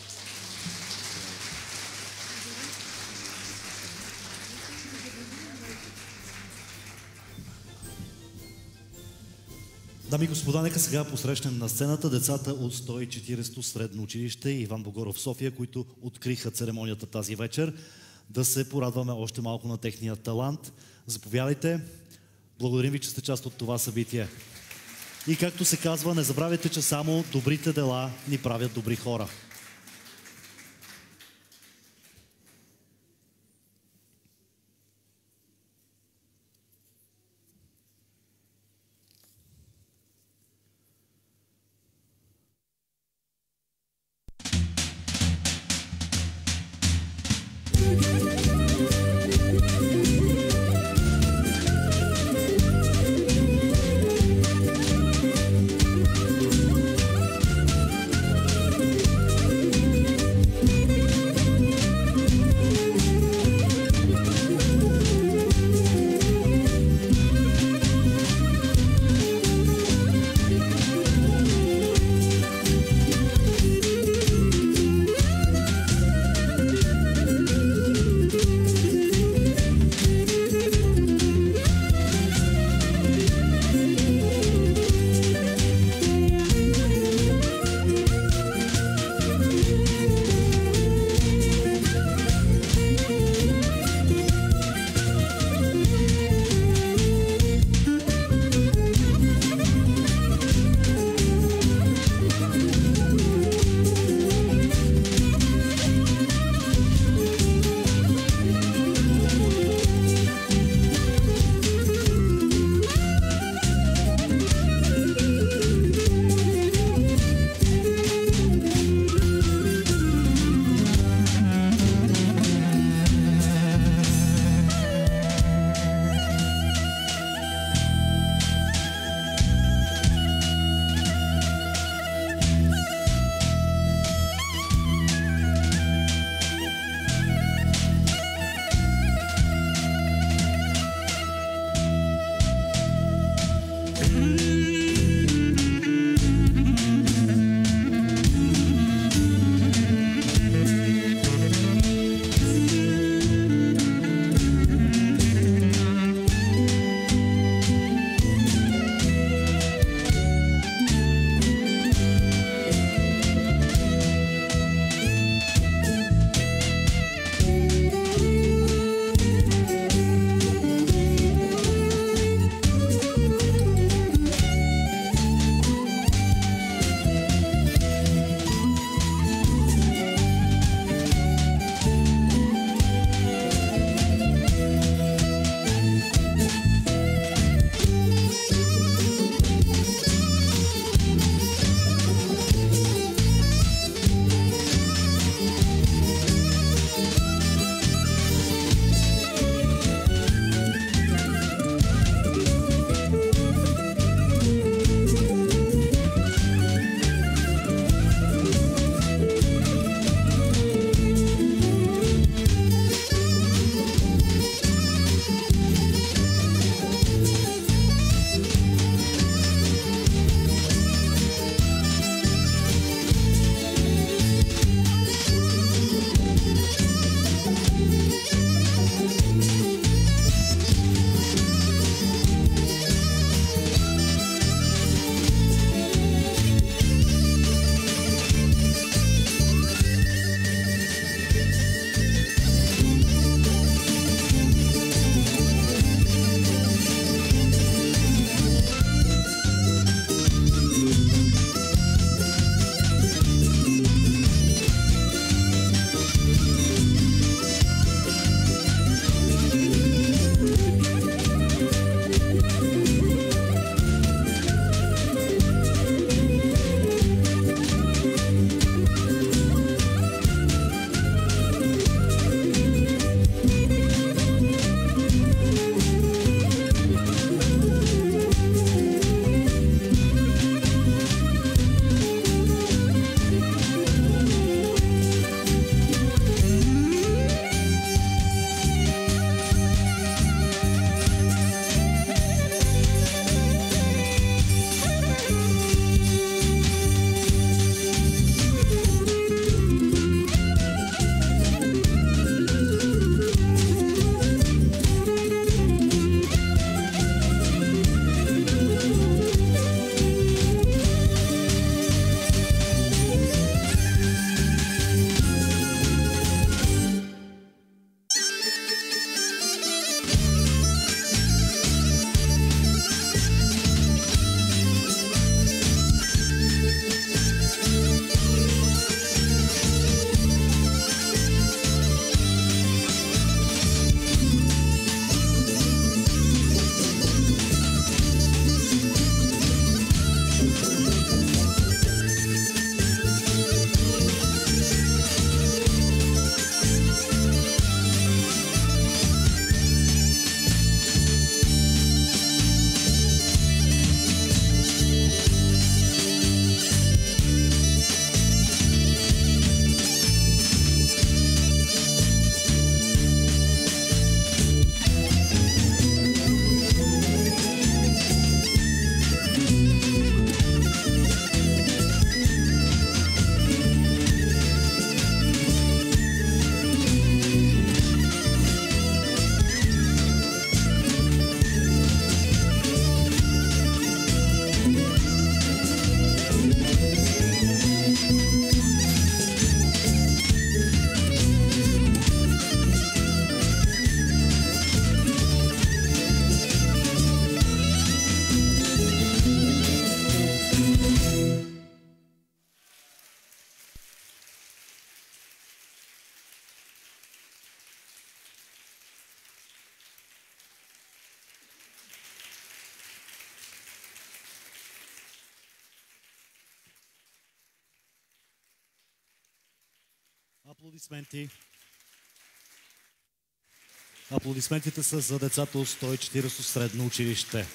Дами и господа, нека сега посрещнем на сцената децата от 140-то средно училище Иван Богоров, София, които откриха церемонията тази вечер. Да се порадваме още малко на техния талант. Заповядайте. Благодарим ви, че сте част от това събитие. И както се казва, не забравяйте, че само добрите дела ни правят добри хора. Аплодисменти. Аплодисментите са за децата от 140 средно училище.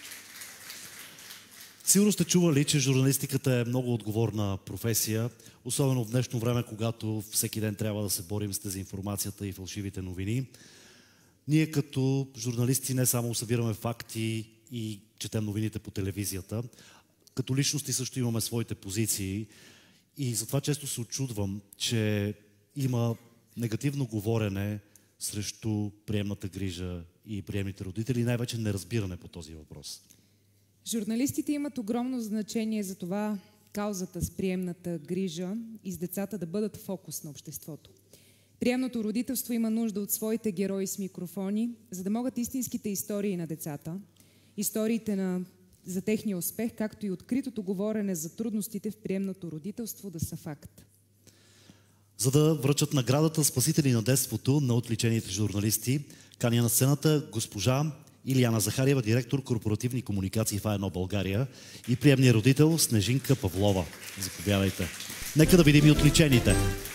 Сигурно сте чували, че журналистиката е много отговорна професия, особено в днешно време, когато всеки ден трябва да се борим с дезинформацията и фалшивите новини. Ние като журналисти не само събираме факти и четем новините по телевизията, като личности също имаме своите позиции и затова често се очудвам, че има негативно говорене срещу приемната грижа и приемните родители, най-вече неразбиране по този въпрос. Журналистите имат огромно значение за това каузата с приемната грижа и с децата да бъдат фокус на обществото. Приемното родителство има нужда от своите герои с микрофони, за да могат истинските истории на децата, историите за техния успех, както и откритото говорене за трудностите в приемното родителство да са факт. За да връчат наградата Спасители на детството на отличените журналисти, каня на сцената госпожа Илияна Захариева, директор корпоративни комуникации в А1 България и приемния родител Снежинка Павлова. Заповядайте. Нека да видим и отличените.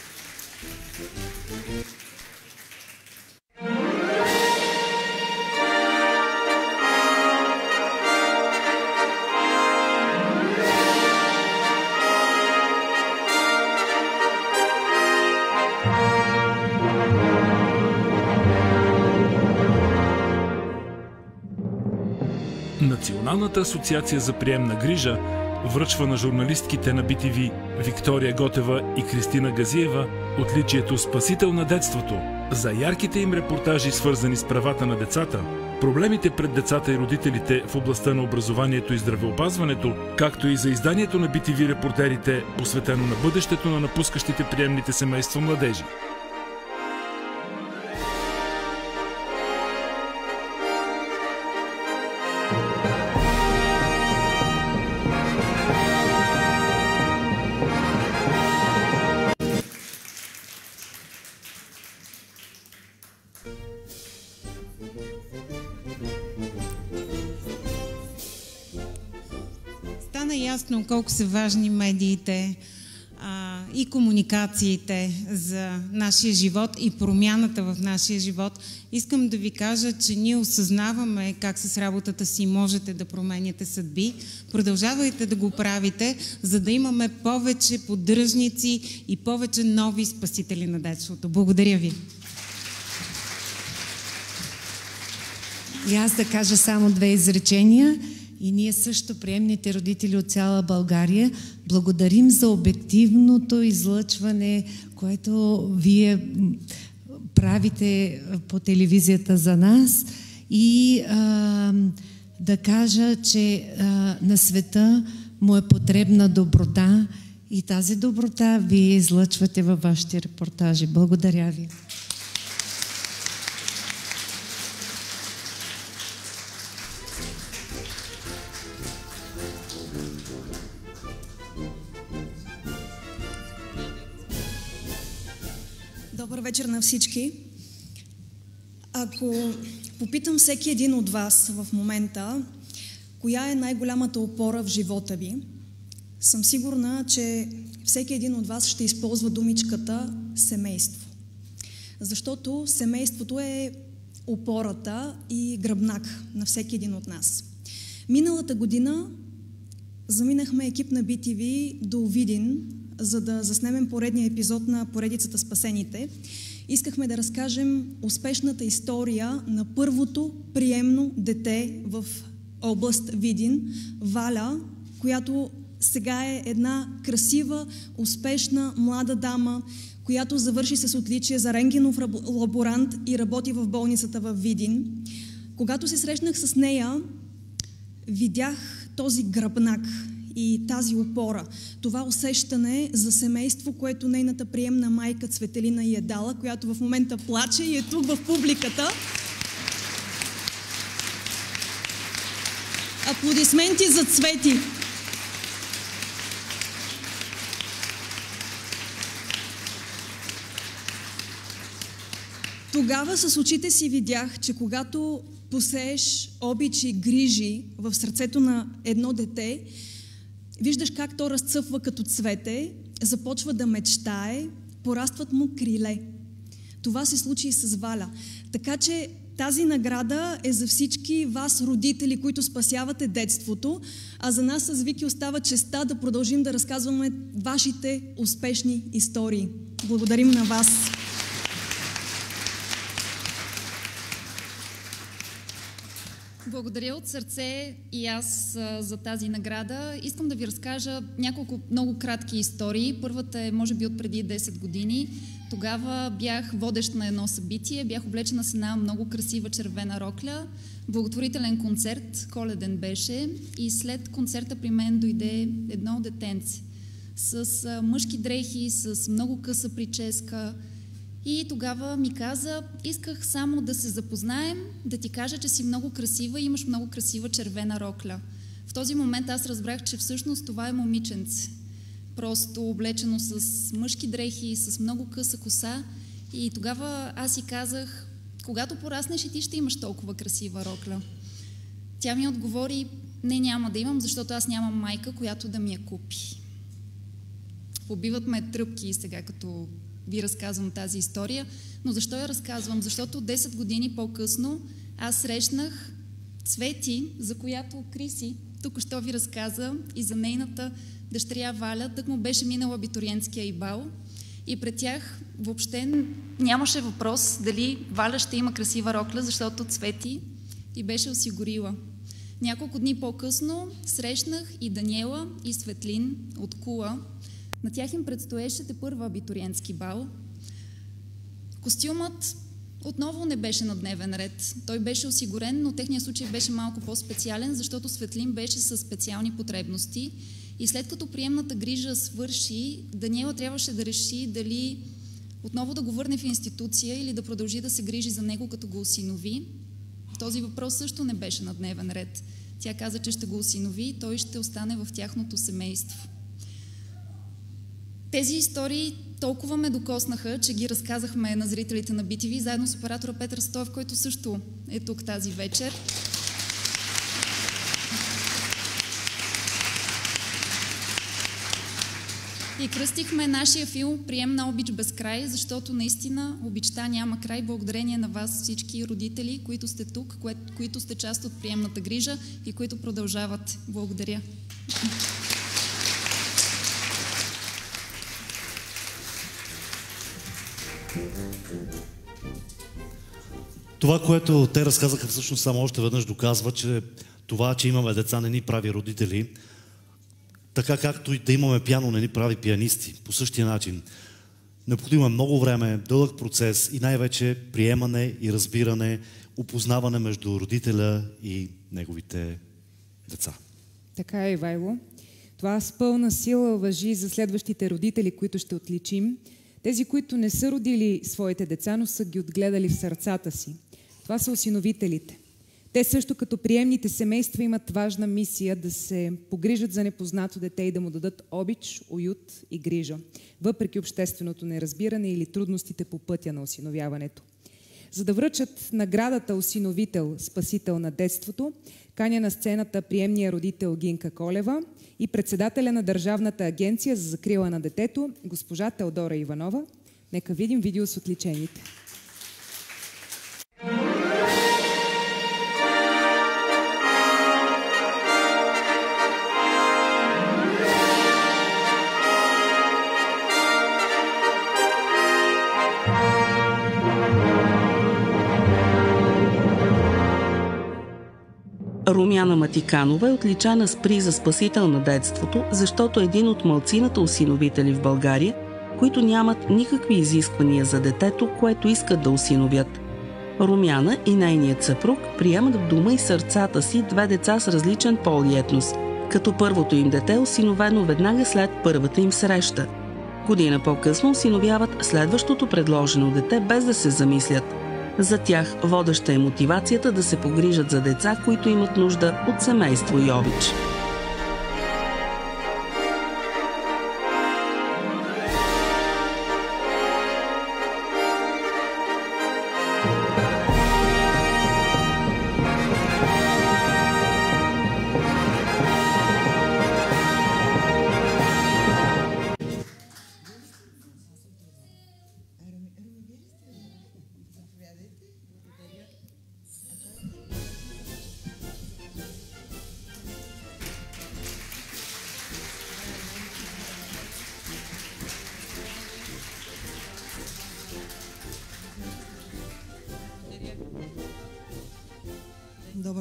Националната асоциация за приемна грижа връчва на журналистките на BTV Виктория Готева и Кристина Газиева отличието Спасител на детството за ярките им репортажи, свързани с правата на децата, проблемите пред децата и родителите в областта на образованието и здравеопазването, както и за изданието на BTV Репортерите, посветено на бъдещето на напускащите приемните семейства младежи. Стана ясно колко са важни медиите и комуникациите за нашия живот и промяната в нашия живот. Искам да ви кажа, че ние осъзнаваме как с работата си можете да променяте съдби. Продължавайте да го правите, за да имаме повече поддръжници и повече нови спасители на детството. Благодаря ви. И аз да кажа само 2 изречения. И ние също, приемните родители от цяла България, благодарим за обективното излъчване, което вие правите по телевизията за нас. И да кажа, че на света му е потребна доброта и тази доброта вие излъчвате във вашите репортажи. Благодаря ви. Добър вечер на всички. Ако попитам всеки един от вас в момента, коя е най-голямата опора в живота ви, съм сигурна, че всеки един от вас ще използва думичката семейство. Защото семейството е опората и гръбнак на всеки един от нас. Миналата година заминахме екип на BTV до Видин, за да заснемем поредния епизод на поредицата Спасените. Искахме да разкажем успешната история на първото приемно дете в област Видин, Валя, която сега е една красива, успешна млада дама, която завърши с отличие за рентгенов лаборант и работи в болницата в Видин. Когато се срещнах с нея, видях този гръбнак и тази опора, това усещане за семейство, което нейната приемна майка Цветелина ѝ е дала, която в момента плаче и е тук в публиката. Аплодисменти за Цвети! Тогава с очите си видях, че когато посееш обич и грижи в сърцето на едно дете, виждаш как то разцъфва като цвете, започва да мечтае, порастват му криле. Това се случи и с Валя. Така че тази награда е за всички вас, родители, които спасявате детството, а за нас с Вики остава честта да продължим да разказваме вашите успешни истории. Благодарим на вас! Благодаря от сърце и аз за тази награда. Искам да ви разкажа няколко много кратки истории. Първата е, може би, от преди 10 години. Тогава бях водещ на едно събитие, бях облечена с една много красива червена рокля. Благотворителен концерт, коледен беше, и след концерта при мен дойде едно детенце с мъжки дрехи, с много къса прическа. И тогава ми каза: исках само да се запознаем, да ти кажа, че си много красива и имаш много красива червена рокля. В този момент аз разбрах, че всъщност това е момиченце. Просто облечено с мъжки дрехи, с много къса коса. И тогава аз си казах: когато пораснеш и ти ще имаш толкова красива рокля. Тя ми отговори: не, няма да имам, защото аз нямам майка, която да ми я купи. Побиват ме тръпки сега, като ви разказвам тази история. Но защо я разказвам? Защото 10 години по-късно аз срещнах Цвети, за която Криси току-що ви разказа, и за нейната дъщеря Валя. Тък му беше минал абитуриентския й бал и пред тях въобще нямаше въпрос дали Валя ще има красива рокля, защото Цвети и беше осигурила. Няколко дни по-късно срещнах и Даниела, и Светлин от Кула. На тях им предстоеше тепърва абитуриентски бал. Костюмът отново не беше на дневен ред. Той беше осигурен, но техният случай беше малко по-специален, защото Светлин беше със специални потребности. И след като приемната грижа свърши, Даниела трябваше да реши дали отново да го върне в институция или да продължи да се грижи за него, като го осинови. Този въпрос също не беше на дневен ред. Тя каза, че ще го осинови и той ще остане в тяхното семейство. Тези истории толкова ме докоснаха, че ги разказахме на зрителите на BTV, заедно с оператора Петър Стоев, който също е тук тази вечер. И кръстихме нашия филм "Приемна обич без край", защото наистина обичта няма край, благодарение на вас, всички родители, които сте тук, които сте част от приемната грижа и които продължават. Благодаря. Това, което те разказаха, всъщност само още веднъж доказва, че това, че имаме деца, не ни прави родители. Така както и да имаме пиано, не ни прави пианисти. По същия начин. Необходимо е много време, дълъг процес и най-вече приемане и разбиране, опознаване между родителя и неговите деца. Така е, Ивайло. Това с пълна сила важи за следващите родители, които ще отличим. Тези, които не са родили своите деца, но са ги отгледали в сърцата си. Това са осиновителите. Те също като приемните семейства имат важна мисия да се погрижат за непознато дете и да му дадат обич, уют и грижа, въпреки общественото неразбиране или трудностите по пътя на осиновяването. За да връчат наградата осиновител, спасител на детството, каня на сцената приемния родител Гинка Колева и председателя на Държавната агенция за закрила на детето, госпожа Теодора Иванова. Нека видим видео с отличените. Румяна Матиканова е отличена с приз за спасител на детството, защото е един от малцината осиновители в България, които нямат никакви изисквания за детето, което искат да осиновят. Румяна и нейният съпруг приемат в дома и сърцата си две деца с различен пол и етнос, като първото им дете е осиновено веднага след първата им среща. Година по-късно осиновяват следващото предложено дете, без да се замислят. За тях водеща е мотивацията да се погрижат за деца, които имат нужда от семейство и обич.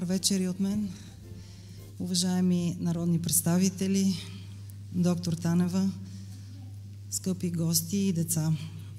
вечер и от мен. Уважаеми народни представители, доктор Танева, скъпи гости и деца.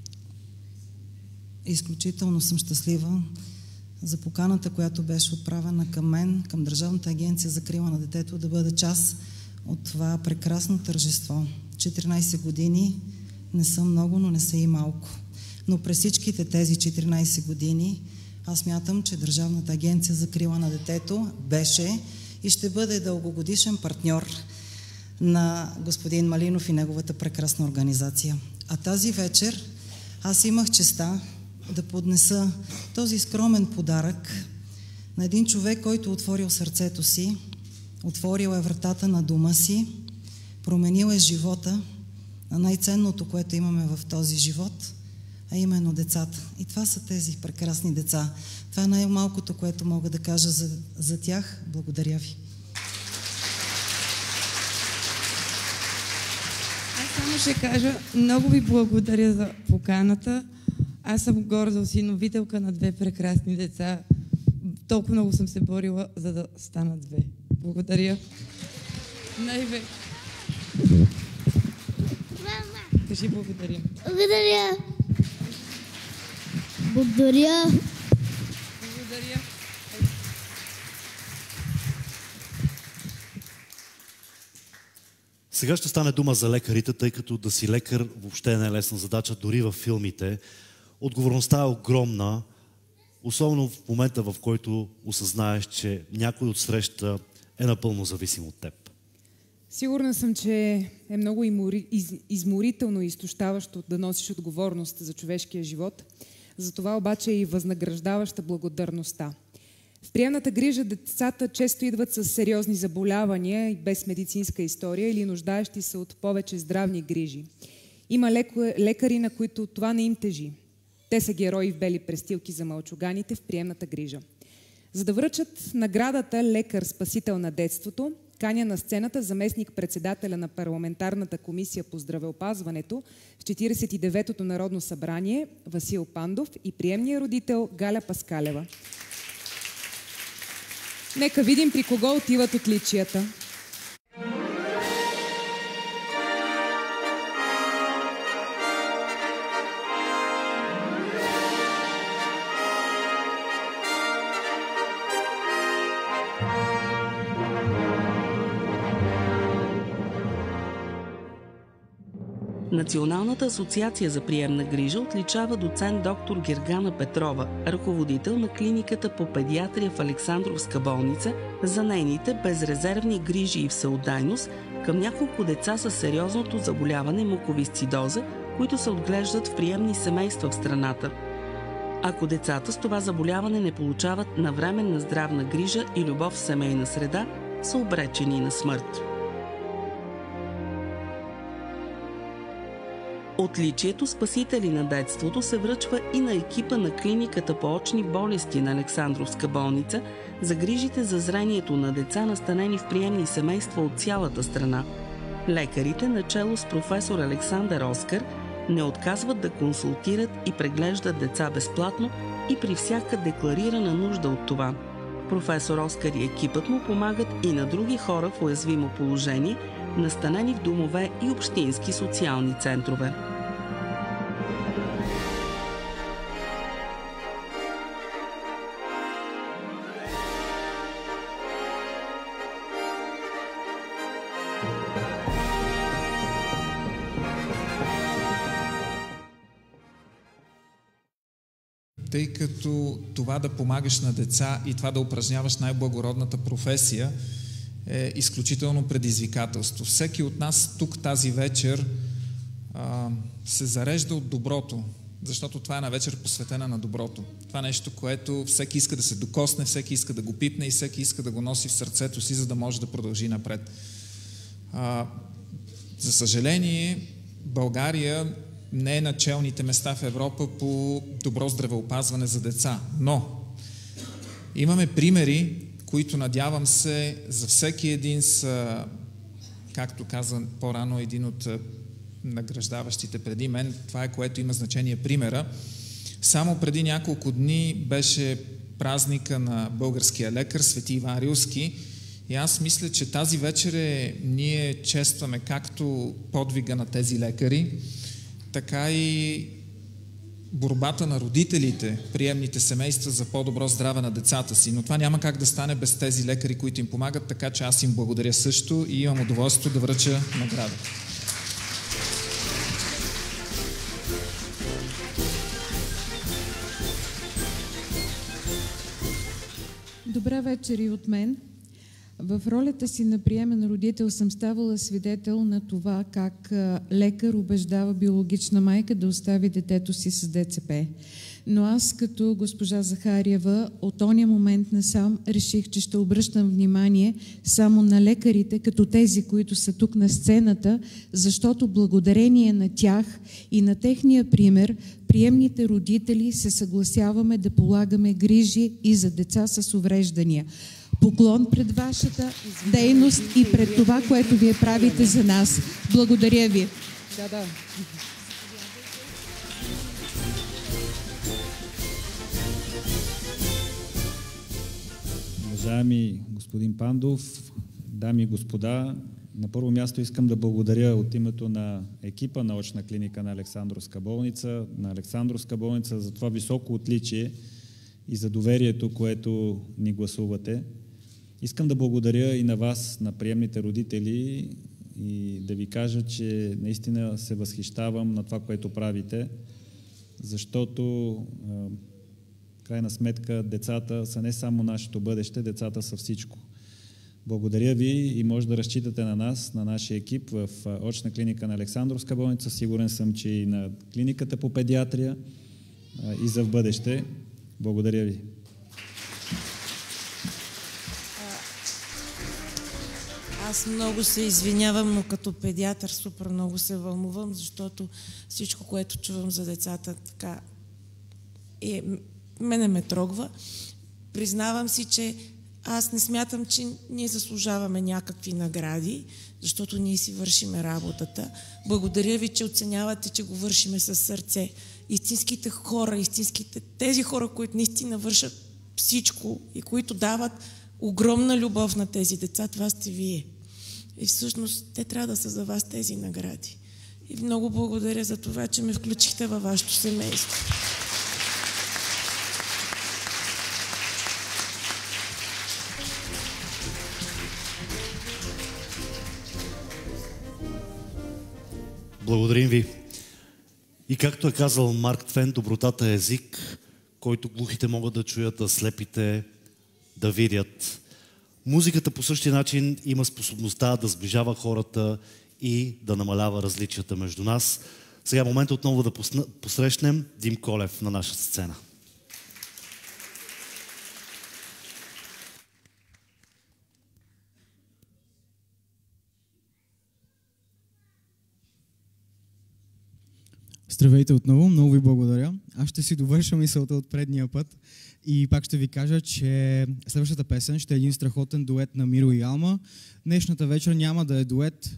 Изключително съм щастлива за поканата, която беше отправена към мен, към Държавната агенция за закрила на детето, да бъда част от това прекрасно тържество. 14 години не са много, но не са и малко. Но през всичките тези 14 години аз смятам, че Държавната агенция за закрила на детето беше и ще бъде дългогодишен партньор на господин Малинов и неговата прекрасна организация. А тази вечер аз имах честа да поднеса този скромен подарък на един човек, който отворил сърцето си, отворил е вратата на дома си, променил е живота на най-ценното, което имаме в този живот, а именно децата. И това са тези прекрасни деца. Това е най-малкото, което мога да кажа за тях. Благодаря ви. Аз само ще кажа, много ви благодаря за поканата. Аз съм горда осиновителка на 2 прекрасни деца. Толкова много съм се борила, за да станат 2. Благодаря. Най-вече. Кажи благодаря. Благодаря. Благодаря. Благодаря. Сега ще стане дума за лекарите, тъй като да си лекар въобще не е лесна задача, дори във филмите. Отговорността е огромна, особено в момента, в който осъзнаеш, че някой от среща е напълно зависим от теб. Сигурна съм, че е много изморително и изтощаващо да носиш отговорност за човешкия живот. Затова обаче е и възнаграждаваща благодарността. В приемната грижа децата често идват с сериозни заболявания и без медицинска история или нуждаещи се от повече здравни грижи. Има лекари, на които това не им тежи. Те са герои в бели престилки за мълчуганите в приемната грижа. За да връчат наградата лекар спасител на детството, каня на сцената заместник-председателя на парламентарната комисия по здравеопазването в 49-то Народно събрание Васил Пандов и приемния родител Галя Паскалева. Нека видим при кого отиват отличията. Националната асоциация за приемна грижа отличава доцент доктор Гергана Петрова, ръководител на клиниката по педиатрия в Александровска болница, за нейните безрезервни грижи и всеотдайност към няколко деца с сериозното заболяване муковисцидоза, които се отглеждат в приемни семейства в страната. Ако децата с това заболяване не получават навременна здравна грижа и любов в семейна среда, са обречени на смърт. Отличието спасители на детството се връчва и на екипа на клиниката по очни болести на Александровска болница за грижите за зрението на деца, настанени в приемни семейства от цялата страна. Лекарите, начело с професор Александър Оскар, не отказват да консултират и преглеждат деца безплатно и при всяка декларирана нужда от това. Професор Оскар и екипът му помагат и на други хора в уязвимо положение, настанени в домове и общински социални центрове. Тъй като това да помагаш на деца и това да упражняваш най-благородната професия е изключително предизвикателство. Всеки от нас тук тази вечер се зарежда от доброто, защото това е на вечер посветена на доброто. Това е нещо, което всеки иска да се докосне, всеки иска да го пипне и всеки иска да го носи в сърцето си, за да може да продължи напред. За съжаление, България не е на челните места в Европа по добро здравеопазване за деца, но имаме примери, които, надявам се, за всеки един са, както каза по-рано един от награждаващите преди мен, това е, което има значение примера. Само преди няколко дни беше празника на българския лекар Свети Иван Рилски. И аз мисля, че тази вечер ние честваме както подвига на тези лекари, така и борбата на родителите, приемните семейства за по-добро здраве на децата си. Но това няма как да стане без тези лекари, които им помагат, така че аз им благодаря също и имам удоволствие да връча награда. Добра вечер и от мен. В ролята си на приемен родител съм ставала свидетел на това как лекар убеждава биологична майка да остави детето си с ДЦП. Но аз като госпожа Захариева от ония момент насам реших, че ще обръщам внимание само на лекарите, като тези, които са тук на сцената, защото благодарение на тях и на техния пример, приемните родители се съгласяваме да полагаме грижи и за деца с увреждания. Поклон пред вашата дейност и пред това, което вие правите за нас. Благодаря ви. Да. Уважаеми господин Пандов, дами и господа, на първо място искам да благодаря от името на екипа на очна клиника на Александровска болница за това високо отличие и за доверието, което ни гласувате. Искам да благодаря и на вас, на приемните родители, и да ви кажа, че наистина се възхищавам на това, което правите, защото в крайна сметка децата са не само нашето бъдеще, децата са всичко. Благодаря ви и може да разчитате на нас, на нашия екип в очна клиника на Александровска болница. Сигурен съм, че и на клиниката по педиатрия и за в бъдеще. Благодаря ви. Аз много се извинявам, но като педиатър супер много се вълнувам, защото всичко, което чувам за децата, така мене ме трогва. Признавам си, че аз не смятам, че ние заслужаваме някакви награди, защото ние си вършиме работата. Благодаря ви, че оценявате, че го вършиме със сърце. Истинските хора, тези хора, които наистина вършат всичко и които дават огромна любов на тези деца, това сте вие. И всъщност те трябва да са за вас тези награди. И много благодаря за това, че ме включихте във вашето семейство. Благодарим ви. И както е казал Марк Твен, добротата е език, който глухите могат да чуят, а слепите да видят. Музиката по същия начин има способността да сближава хората и да намалява различията между нас. Сега е момент отново да посрещнем Дим Колев на нашата сцена. Здравейте отново, много ви благодаря. Аз ще си довърша мисълта от предния път и пак ще ви кажа, че следващата песен ще е един страхотен дует на Миро и Алма. Днешната вечер няма да е дует,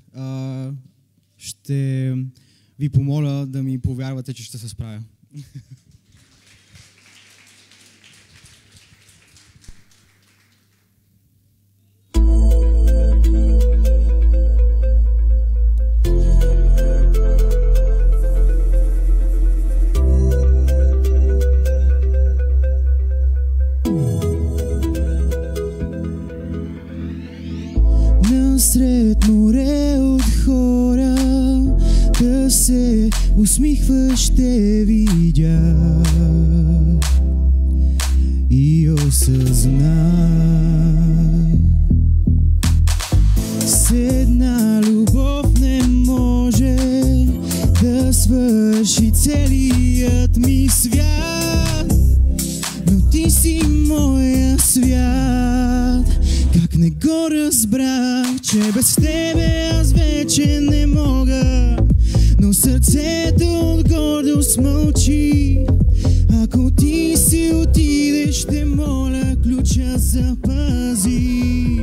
ще ви помоля да ми повярвате, че ще се справя. Сред море от хора да се усмихваш ще видя и осъзна с една любов не може да свърши целият ми свят, но ти си моя свят. Как не го разбрах, че без тебе аз вече не мога, но сърцето от гордост мълчи. Ако ти си отидеш, ще моля ключа запази.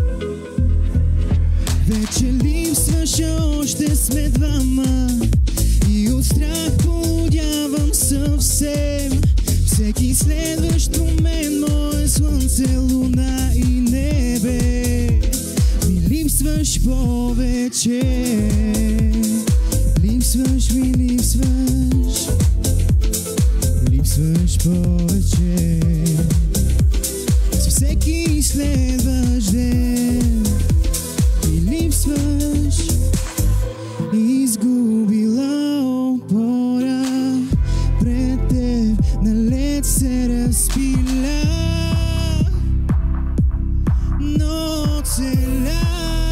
Вече липсваш, още сме двама и от страх полудявам съвсем. Всеки следващ момент мое слънце, луна и небе. Ми липсваш повече. Липсваш ми, липсваш. Липсваш повече. С всеки следващ ден ми липсваш. Изгубила опора пред теб, на лед се разпиля, но оцеля.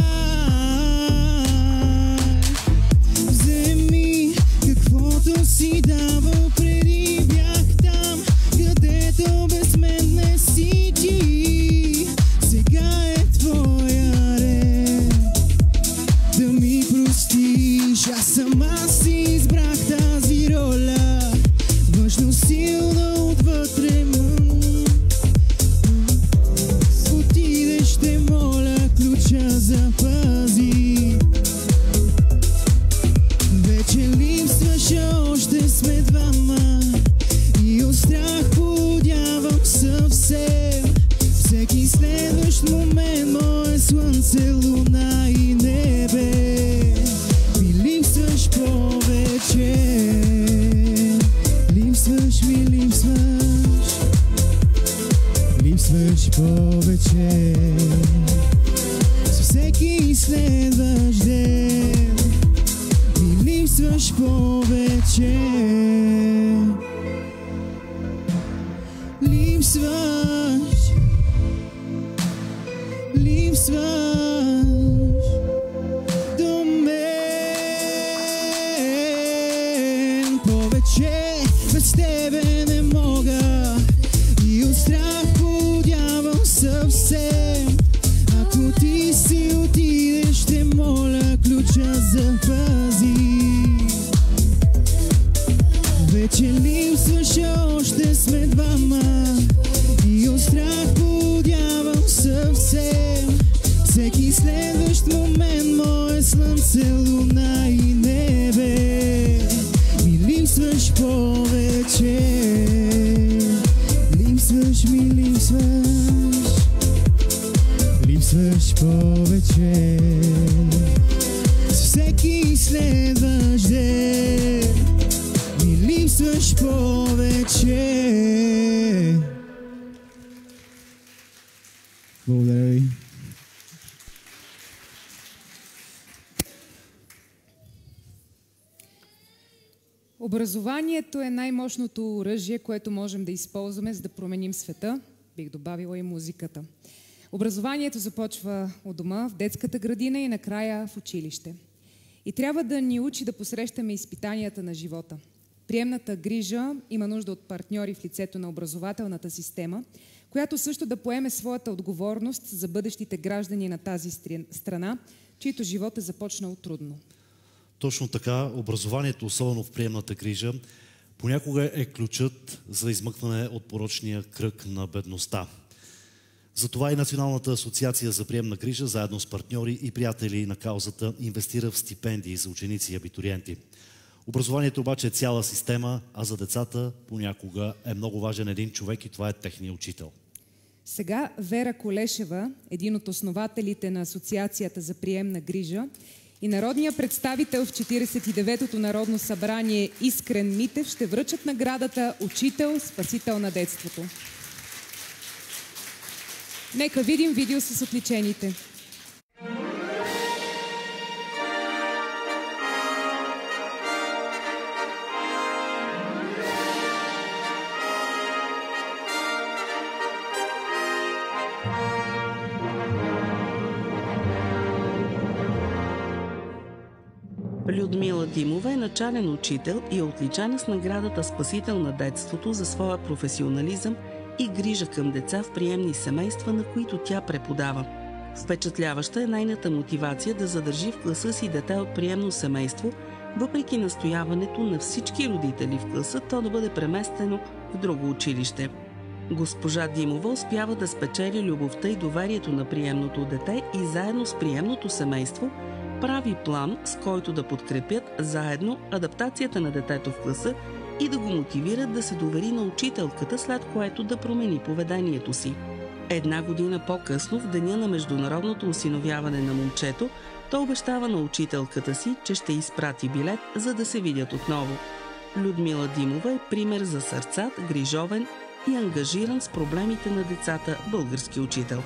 Вземи каквото си давал преди, бях там, където без мен не си ти. Сега е твоя ред да ми простиш. Аз сама си избрах тази роля, външно силна, отвътре мън. Отидеш, те моля, ключа запази. Вече липсваш, още сме двама и от страх полудявам съвсем. Всеки следващ момент мое слънце, луна и небе. Ми липсваш повече. Липсваш ми, липсваш. Липсваш повече. С всеки следващ ден ми липсваш повече. Липсваш. Липсваш до мен. Повече без тебе не мога и от страх полудявам съвсем. Ако ти си отидеш, ще моля, ключа запази. Вече липсваш, още сме двама и от страх полудявам съвсем. Всеки следващ момент мое слънце, луна и небе. Ми липсваш повече. Липсваш ми, липсваш. Липсваш повече. С всеки следващ ден ми липсваш повече. Благодаря ви. Образованието е най-мощното оръжие, което можем да използваме, за да променим света. Бих добавила и музиката. Образованието започва от дома, в детската градина и накрая в училище. И трябва да ни учи да посрещаме изпитанията на живота. Приемната грижа има нужда от партньори в лицето на образователната система, която също да поеме своята отговорност за бъдещите граждани на тази страна, чието живот е започнал трудно. Точно така, образованието, особено в приемната грижа, понякога е ключът за измъкване от порочния кръг на бедността. Затова и Националната асоциация за приемна грижа, заедно с партньори и приятели на каузата, инвестира в стипендии за ученици и абитуриенти. Образованието обаче е цяла система, а за децата понякога е много важен един човек и това е техният учител. Сега Вера Колешева, един от основателите на Асоциацията за приемна грижа, и народният представител в 49-то Народно събрание Искрен Митев ще връчат наградата Учител, спасител на детството. Нека видим видео с отличените. Людмила Димова е начален учител и е отличена с наградата Спасител на детството за своя професионализъм и грижа към деца в приемни семейства, на които тя преподава. Впечатляваща е нейната мотивация да задържи в класа си дете от приемно семейство, въпреки настояването на всички родители в класа то да бъде преместено в друго училище. Госпожа Димова успява да спечели любовта и доверието на приемното дете и заедно с приемното семейство прави план, с който да подкрепят заедно адаптацията на детето в класа и да го мотивират да се довери на учителката, след което да промени поведението си. 1 година по-късно, в деня на международното осиновяване на момчето, той обещава на учителката си, че ще изпрати билет, за да се видят отново. Людмила Димова е пример за сърцат, грижовен и ангажиран с проблемите на децата български учител.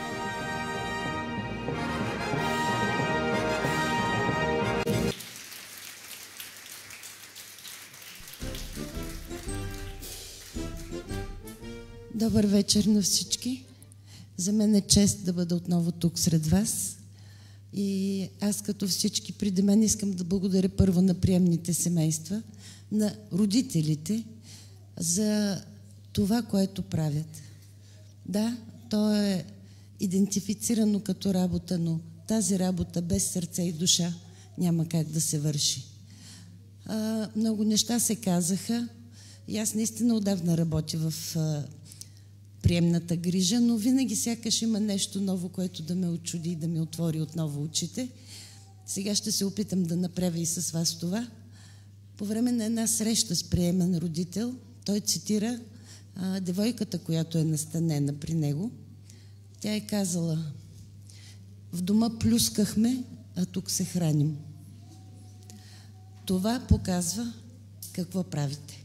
Добър вечер на всички. За мен е чест да бъда отново тук сред вас. И аз като всички преди мен искам да благодаря първо на приемните семейства, на родителите за това, което правят. Да, то е идентифицирано като работа, но тази работа без сърце и душа няма как да се върши. Много неща се казаха и аз наистина отдавна работя в приемната грижа, но винаги сякаш има нещо ново, което да ме очуди и да ми отвори отново очите. Сега ще се опитам да направя и с вас това. По време на една среща с приемен родител, той цитира девойката, която е настанена при него. Тя е казала: в дома плюскахме, а тук се храним. Това показва какво правите.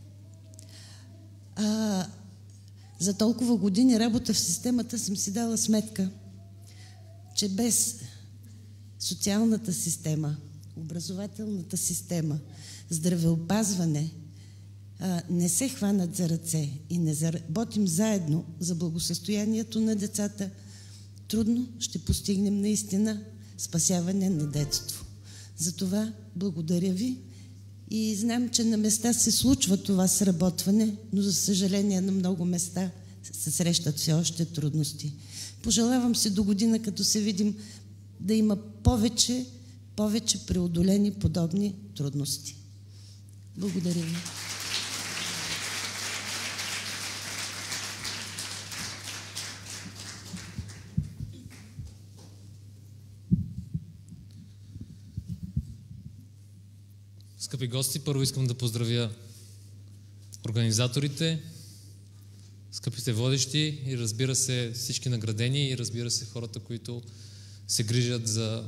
За толкова години работа в системата съм си дала сметка, че без социалната система, образователната система, здравеопазване не се хванат за ръце и не работим заедно за благосъстоянието на децата, трудно ще постигнем наистина спасяване на детство. Затова благодаря ви и знам, че на места се случва това сработване, но за съжаление на много места се срещат все още трудности. Пожелавам се до година, като се видим, да има повече преодолени подобни трудности. Благодаря ви. Скъпи гости, първо искам да поздравя организаторите, скъпите водещи и разбира се всички наградени и разбира се хората, които се грижат за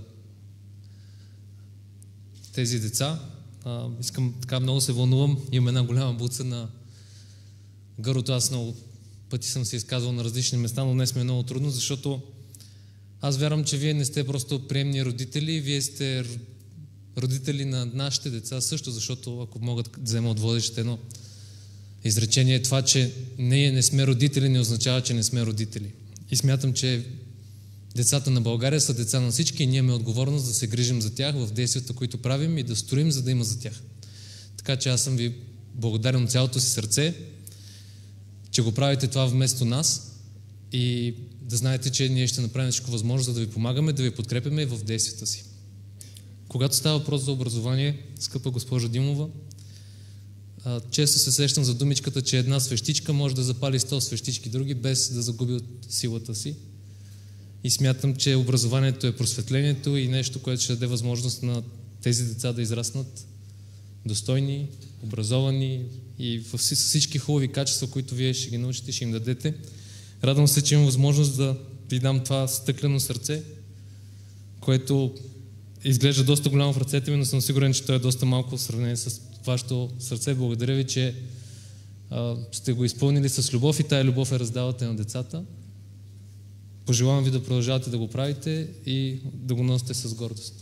тези деца. Искам, така много се вълнувам, имам една голяма буца на гърлото. Аз много пъти съм се изказвал на различни места, но днес ми е много трудно, защото аз вярвам, че вие не сте просто приемни родители, вие сте родители на нашите деца също, защото ако мога да взема от водещите едно изречение, това, че ние не сме родители, не означава, че не сме родители. И смятам, че децата на България са деца на всички и ние имаме отговорност да се грижим за тях в действията, които правим и да строим, за да има за тях. Така че аз съм ви благодарен от цялото си сърце, че го правите това вместо нас и да знаете, че ние ще направим всичко възможно, за да ви помагаме, да ви подкрепяме и в действията си. Когато става въпрос за образование, скъпа госпожа Димова, често се срещам за думичката, че една свещичка може да запали 100 свещички други, без да загуби от силата си. И смятам, че образованието е просветлението и нещо, което ще даде възможност на тези деца да израснат достойни, образовани и във всички хубави качества, които вие ще ги научите, ще им дадете. Радвам се, че имам възможност да ви дам това стъклено сърце, което изглежда доста голямо в ръцете ми, но съм сигурен, че то е доста малко в сравнение с вашето сърце. Благодаря ви, че сте го изпълнили с любов и тая любов я раздавате на децата. Пожелавам ви да продължавате да го правите и да го носите с гордост.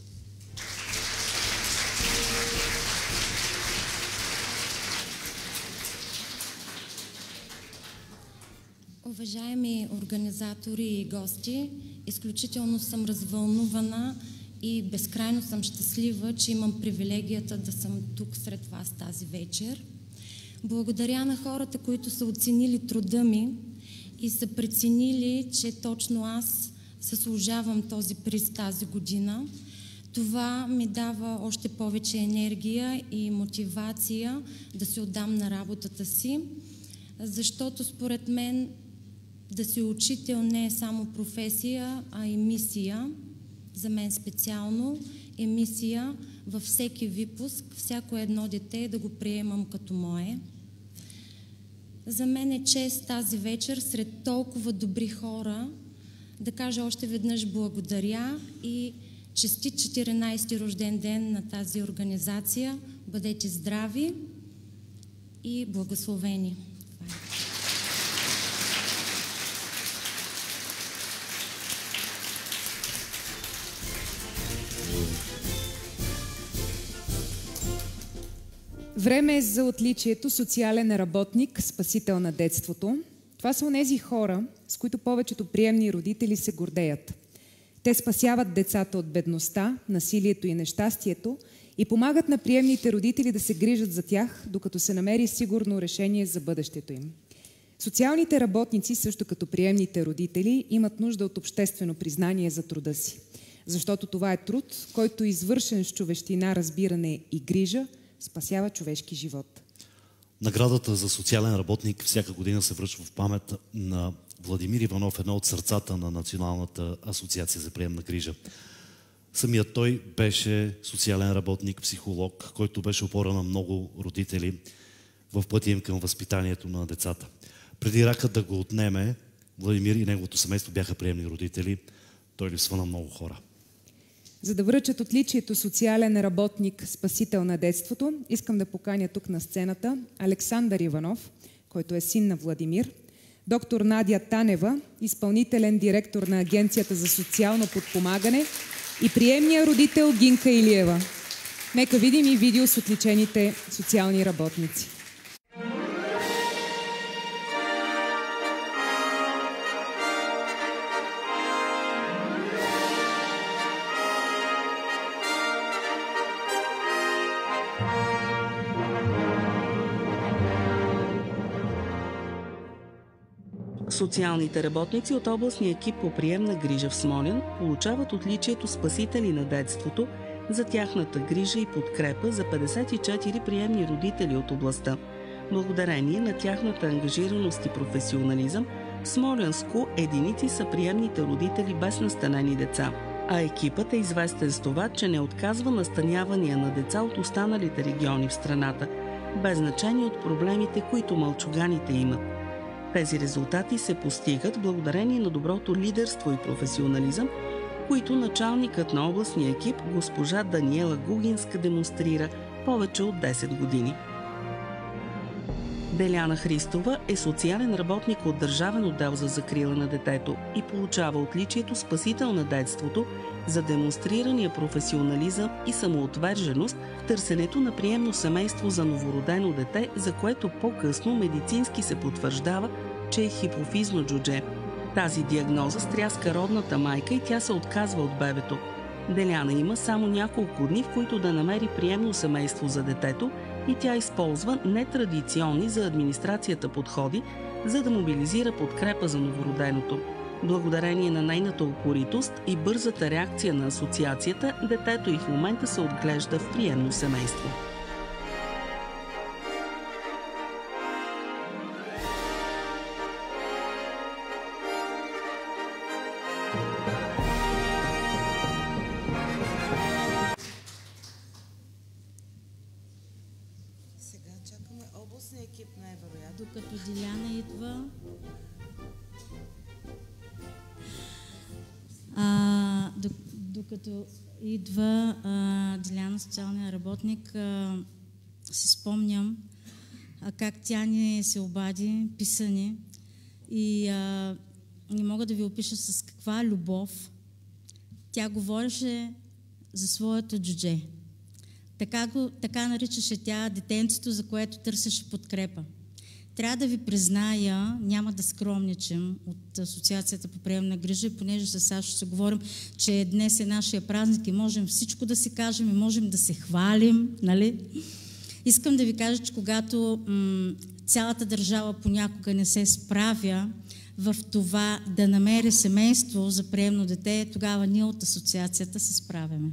Уважаеми организатори и гости, изключително съм развълнувана и безкрайно съм щастлива, че имам привилегията да съм тук сред вас тази вечер. Благодаря на хората, които са оценили труда ми и са преценили, че точно аз заслужавам този приз тази година. Това ми дава още повече енергия и мотивация да се отдам на работата си, защото според мен да си учител не е само професия, а и мисия. За мен специално е мисия във всеки випуск, всяко едно дете да го приемам като мое. За мен е чест тази вечер сред толкова добри хора да кажа още веднъж благодаря и честит 14-ти рожден ден на тази организация. Бъдете здрави и благословени. Време е за отличието социален работник, спасител на детството. Това са онези хора, с които повечето приемни родители се гордеят. Те спасяват децата от бедността, насилието и нещастието и помагат на приемните родители да се грижат за тях, докато се намери сигурно решение за бъдещето им. Социалните работници, също като приемните родители, имат нужда от обществено признание за труда си. Защото това е труд, който извършен с човещина, разбиране и грижа, спасява човешки живот. Наградата за социален работник всяка година се връчва в памет на Владимир Иванов, едно от сърцата на Националната асоциация за приемна грижа. Самият той беше социален работник, психолог, който беше опора на много родители в пътя им към възпитанието на децата. Преди ракът да го отнеме, Владимир и неговото семейство бяха приемни родители. Той липсва на много хора. За да връчат отличието социален работник, спасител на детството, искам да поканя тук на сцената Александър Иванов, който е син на Владимир, доктор Надя Танева, изпълнителен директор на Агенцията за социално подпомагане и приемния родител Гинка Илиева. Нека видим и видео с отличените социални работници. Социалните работници от областния екип по приемна грижа в Смолян получават отличието спасители на детството за тяхната грижа и подкрепа за 54 приемни родители от областта. Благодарение на тяхната ангажираност и професионализъм, в Смолянско единици са приемните родители без настанени деца. А екипът е известен с това, че не отказва настанявания на деца от останалите региони в страната, без значение от проблемите, които мълчуганите имат. Тези резултати се постигат благодарение на доброто лидерство и професионализъм, които началникът на областния екип, госпожа Даниела Гугинска, демонстрира повече от 10 години. Деляна Христова е социален работник от Държавен отдел за закрила на детето и получава отличието спасител на детството за демонстрирания професионализъм и самоотверженост в търсенето на приемно семейство за новородено дете, за което по-късно медицински се потвърждава, че е хипофизно джудже. Тази диагноза стряска родната майка и тя се отказва от бебето. Деляна има само няколко дни, в които да намери приемно семейство за детето, и тя използва нетрадиционни за администрацията подходи, за да мобилизира подкрепа за новороденото. Благодарение на нейната упоритост и бързата реакция на асоциацията, детето и в момента се отглежда в приемно семейство. Сега чакаме областния екип, най-вероятно. Докато Диляна идва. Докато идва Диляна, социалния работник, си спомням как тя ни се обади, писани, и не мога да ви опиша с каква любов тя говореше за своето джудже. Така наричаше тя детенцето, за което търсеше подкрепа. Трябва да ви призная, няма да скромничим от Асоциацията по приемна грижа, понеже с Сашо ще говорим, че днес е нашия празник и можем всичко да си кажем и можем да се хвалим, нали? Искам да ви кажа, че когато цялата държава понякога не се справя в това да намери семейство за приемно дете, тогава ние от Асоциацията се справяме.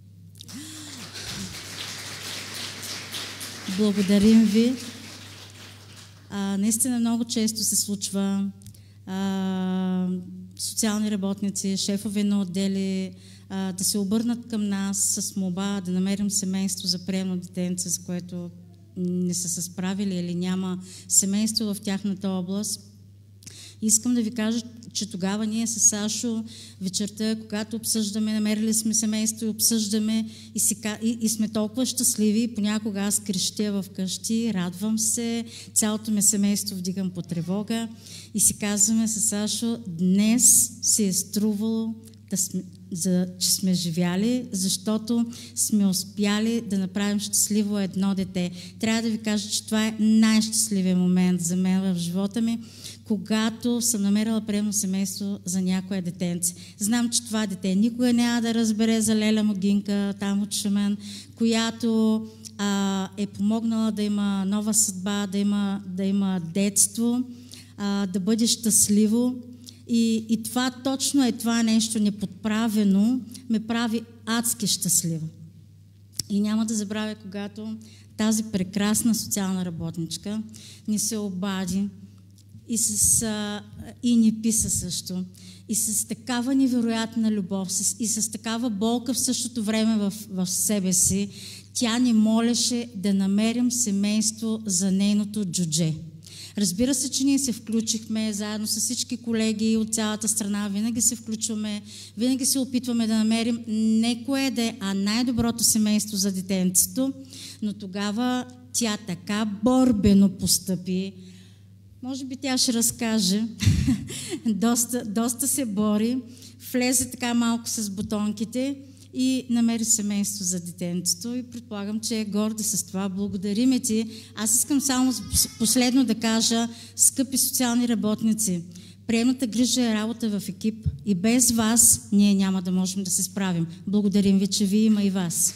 Благодарим ви. Наистина много често се случва социални работници, шефове на отдели, да се обърнат към нас с молба да намерим семейство за приемно детенце, за което не са се справили или няма семейство в тяхната област. Искам да ви кажа, че тогава ние с Сашо вечерта, когато обсъждаме, намерили сме семейство и обсъждаме и сме толкова щастливи. Понякога аз крещя вкъщи, радвам се, цялото ме семейство вдигам по тревога и си казваме с Сашо, днес се е струвало че сме живяли, защото сме успяли да направим щастливо едно дете. Трябва да ви кажа, че това е най-щастливият момент за мен в живота ми, когато съм намерила приемно семейство за някое детенце. Знам, че това дете никога няма да разбере за Леля Могинка, там от Шумен, която е помогнала да има нова съдба, да има детство, да бъде щастливо. И това точно е това нещо неподправено, ме прави адски щастлива. И няма да забравя, когато тази прекрасна социална работничка ни се обади и ни писа също. И с такава невероятна любов, и с такава болка в същото време в себе си, тя ни молеше да намерим семейство за нейното джудже. Разбира се, че ние се включихме заедно с всички колеги от цялата страна, винаги се включваме, винаги се опитваме да намерим не кое да е, а най-доброто семейство за детенцето, но тогава тя така борбено постъпи. Може би тя ще разкаже, доста се бори, влезе така малко с бутонките и намери семейство за детенцето и предполагам, че е горда с това. Благодарим ти. Аз искам само последно да кажа, скъпи социални работници, приемната грижа е работа в екип и без вас ние няма да можем да се справим. Благодарим ви, че ви има и вас.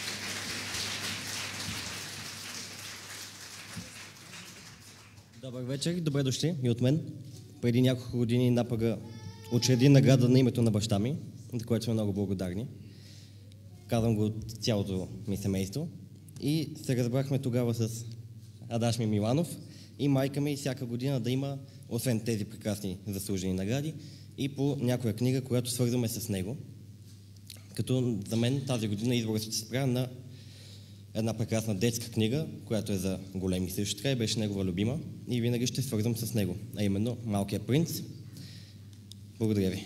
Добър вечер, добре дошли и от мен. Преди няколко години НАПАГ учреди награда на името на баща ми, за което сме много благодарни. Казвам го от цялото ми семейство. И се разбрахме тогава с Адашми Миланов и майка ми всяка година да има, освен тези прекрасни заслужени награди, и по някоя книга, която свързваме с него. Като за мен тази година избора ще се спря на една прекрасна детска книга, която е за големи също така и беше негова любима и винаги ще свързвам с него, а именно Малкият принц. Благодаря ви.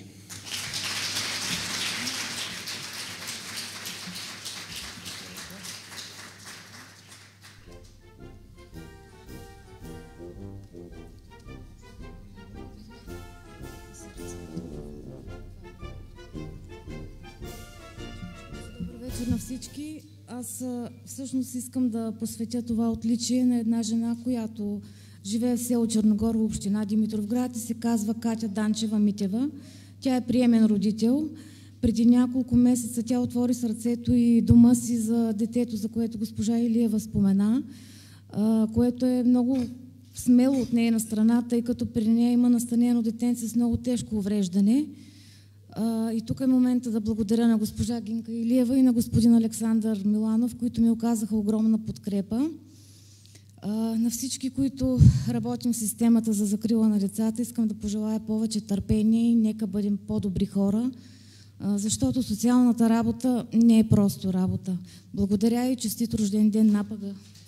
На всички. Аз всъщност искам да посветя това отличие на една жена, която живее в село Черногорово, община Димитровград и се казва Катя Данчева Митева. Тя е приемен родител. Преди няколко месеца тя отвори сърцето и дома си за детето, за което госпожа Илиева спомена, което е много смело от нейна страна, тъй като при нея има настанено детенце с много тежко увреждане. И тук е момента да благодаря на госпожа Гинка Илиева и на господин Александър Миланов, които ми оказаха огромна подкрепа. На всички, които работим в системата за закрила на децата, искам да пожелая повече търпение и нека бъдем по-добри хора, защото социалната работа не е просто работа. Благодаря и честит рожден ден, НАПАГ!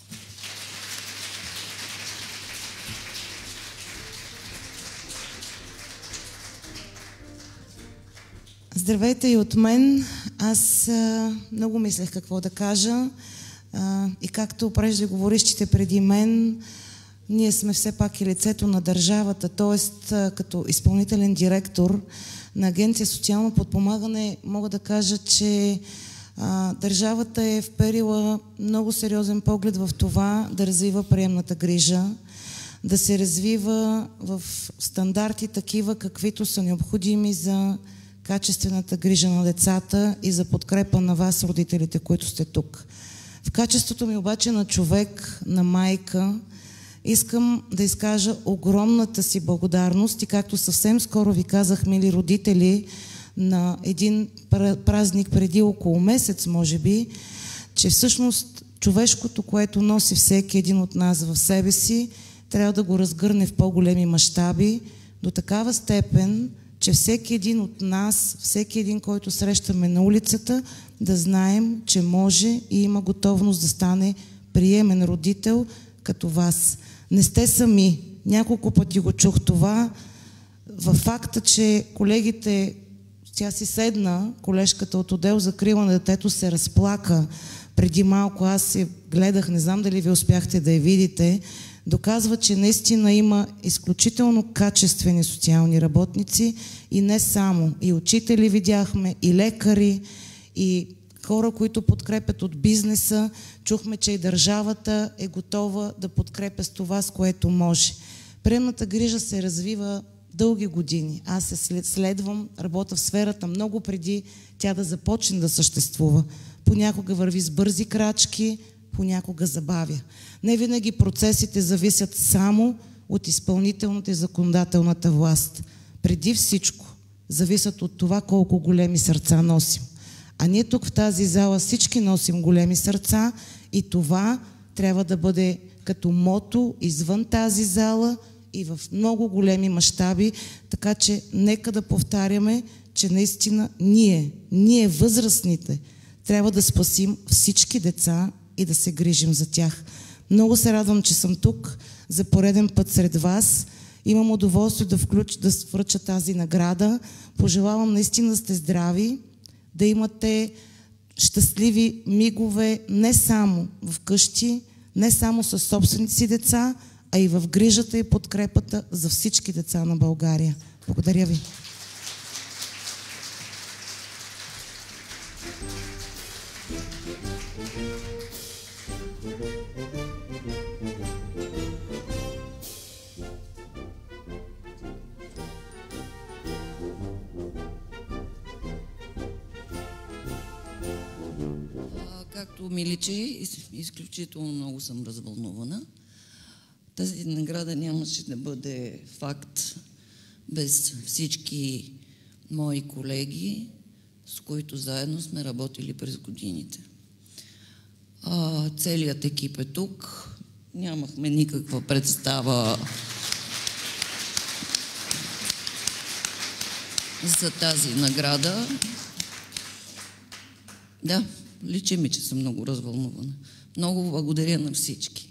Здравейте и от мен. Аз много мислех какво да кажа и както преждеговорившите преди мен, ние сме все пак и лицето на държавата, т.е. като изпълнителен директор на Агенция социално подпомагане мога да кажа, че държавата е вперила много сериозен поглед в това да развива приемната грижа, да се развива в стандарти такива, каквито са необходими за качествената грижа на децата и за подкрепа на вас, родителите, които сте тук. В качеството ми обаче на човек, на майка, искам да изкажа огромната си благодарност и както съвсем скоро ви казах, мили родители, на един празник преди около месец, може би, че всъщност човешкото, което носи всеки един от нас в себе си, трябва да го разгърне в по-големи мащаби, до такава степен, че всеки един от нас, всеки един, който срещаме на улицата, да знаем, че може и има готовност да стане приемен родител като вас. Не сте сами. Няколко пъти го чух това. Във факта, че колегите, тя си седна, колежката от отдел закрила на детето се разплака преди малко, аз се гледах, не знам дали ви успяхте да я видите, доказва, че наистина има изключително качествени социални работници и не само. И учители видяхме, и лекари, и хора, които подкрепят от бизнеса. Чухме, че и държавата е готова да подкрепя с това, с което може. Приемната грижа се развива дълги години. Аз се следвам, работя в сферата много преди тя да започне да съществува. Понякога върви с бързи крачки, понякога забавя. Не винаги процесите зависят само от изпълнителната и законодателната власт. Преди всичко зависят от това колко големи сърца носим. А ние тук в тази зала всички носим големи сърца и това трябва да бъде като мото извън тази зала и в много големи мащаби, така че нека да повтаряме, че наистина ние възрастните, трябва да спасим всички деца и да се грижим за тях. Много се радвам, че съм тук за пореден път сред вас. Имам удоволствие да връча тази награда. Пожелавам наистина да сте здрави, да имате щастливи мигове не само в къщи, не само със собствените си деца, а и в грижата и подкрепата за всички деца на България. Благодаря ви. Както ми личи, изключително много съм развълнувана. Тази награда нямаше да бъде факт без всички мои колеги, с които заедно сме работили през годините. Целият екип е тук. Нямахме никаква представа за тази награда. Да, личи ми, че съм много развълнувана. Много благодаря на всички.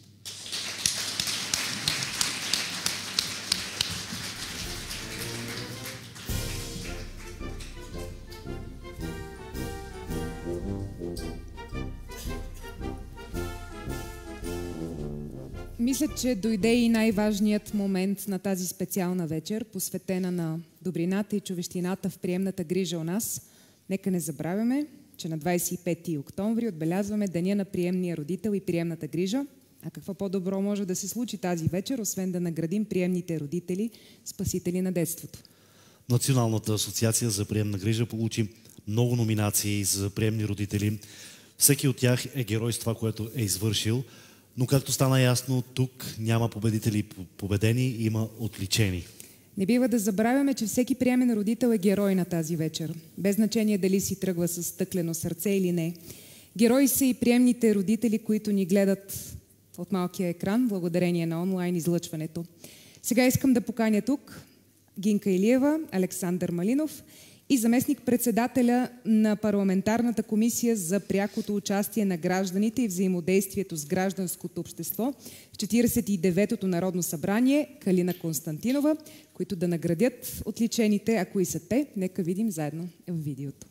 Мисля, че дойде и най-важният момент на тази специална вечер, посветена на добрината и човещината в приемната грижа у нас. Нека не забравяме, че на 25 октомври отбелязваме Деня на приемния родител и приемната грижа. А какво по-добро може да се случи тази вечер, освен да наградим приемните родители, спасители на детството? Националната асоциация за приемна грижа получи много номинации за приемни родители. Всеки от тях е герой с това, което е извършил. Но както стана ясно, тук няма победители и победени, има отличени. Не бива да забравяме, че всеки приемен родител е герой на тази вечер. Без значение дали си тръгва с стъклено сърце или не. Герои са и приемните родители, които ни гледат от малкия екран, благодарение на онлайн излъчването. Сега искам да поканя тук Гинка Илиева, Александър Малинов и заместник-председателя на парламентарната комисия за прякото участие на гражданите и взаимодействието с гражданското общество в 49-то Народно събрание Калина Константинова, които да наградят отличените, а кои са те, нека видим заедно в видеото.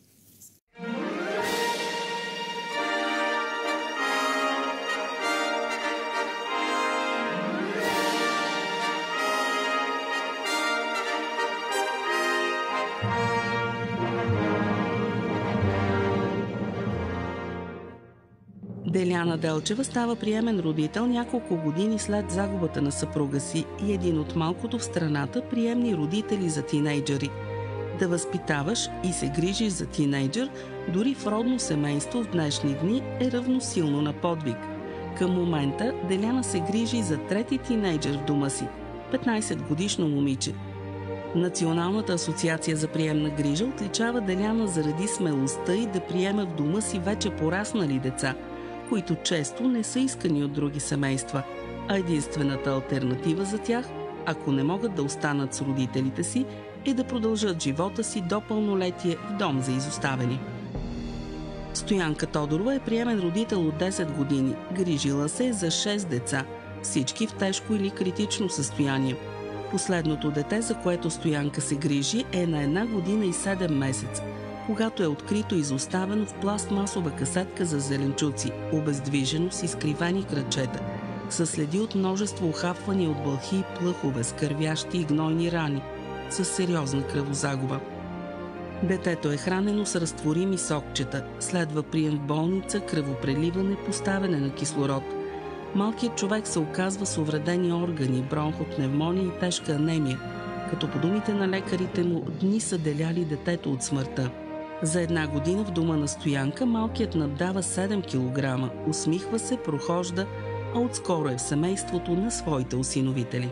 Деляна Делчева става приемен родител няколко години след загубата на съпруга си и един от малкото в страната приемни родители за тинейджъри. Да възпитаваш и се грижиш за тинейджър, дори в родно семейство в днешни дни, е равносилно на подвиг. Към момента Деляна се грижи за трети тинейджър в дома си – 15-годишно момиче. Националната асоциация за приемна грижа отличава Деляна заради смелостта й да приеме в дома си вече пораснали деца, които често не са искани от други семейства, а единствената алтернатива за тях, ако не могат да останат с родителите си, е да продължат живота си до пълнолетие в дом за изоставени. Стоянка Тодорова е приемен родител от 10 години. Грижила се за 6 деца, всички в тежко или критично състояние. Последното дете, за което Стоянка се грижи, е на 1 година и 7 месеца, когато е открито изоставено в пластмасова касетка за зеленчуци, обездвижено с изкривени крачета, със следи от множество ухапвания от бълхи и плъхове, с кървящи и гнойни рани, с сериозна кръвозагуба. Детето е хранено с разтворими сокчета, следва прием в болница, кръвопреливане, поставяне на кислород. Малкият човек се оказва с увредени органи, бронхопневмония и тежка анемия, като по думите на лекарите му дни са деляли детето от смъртта. За 1 година в дома на Стоянка малкият наддава 7 кг, усмихва се, прохожда, а отскоро е в семейството на своите осиновители.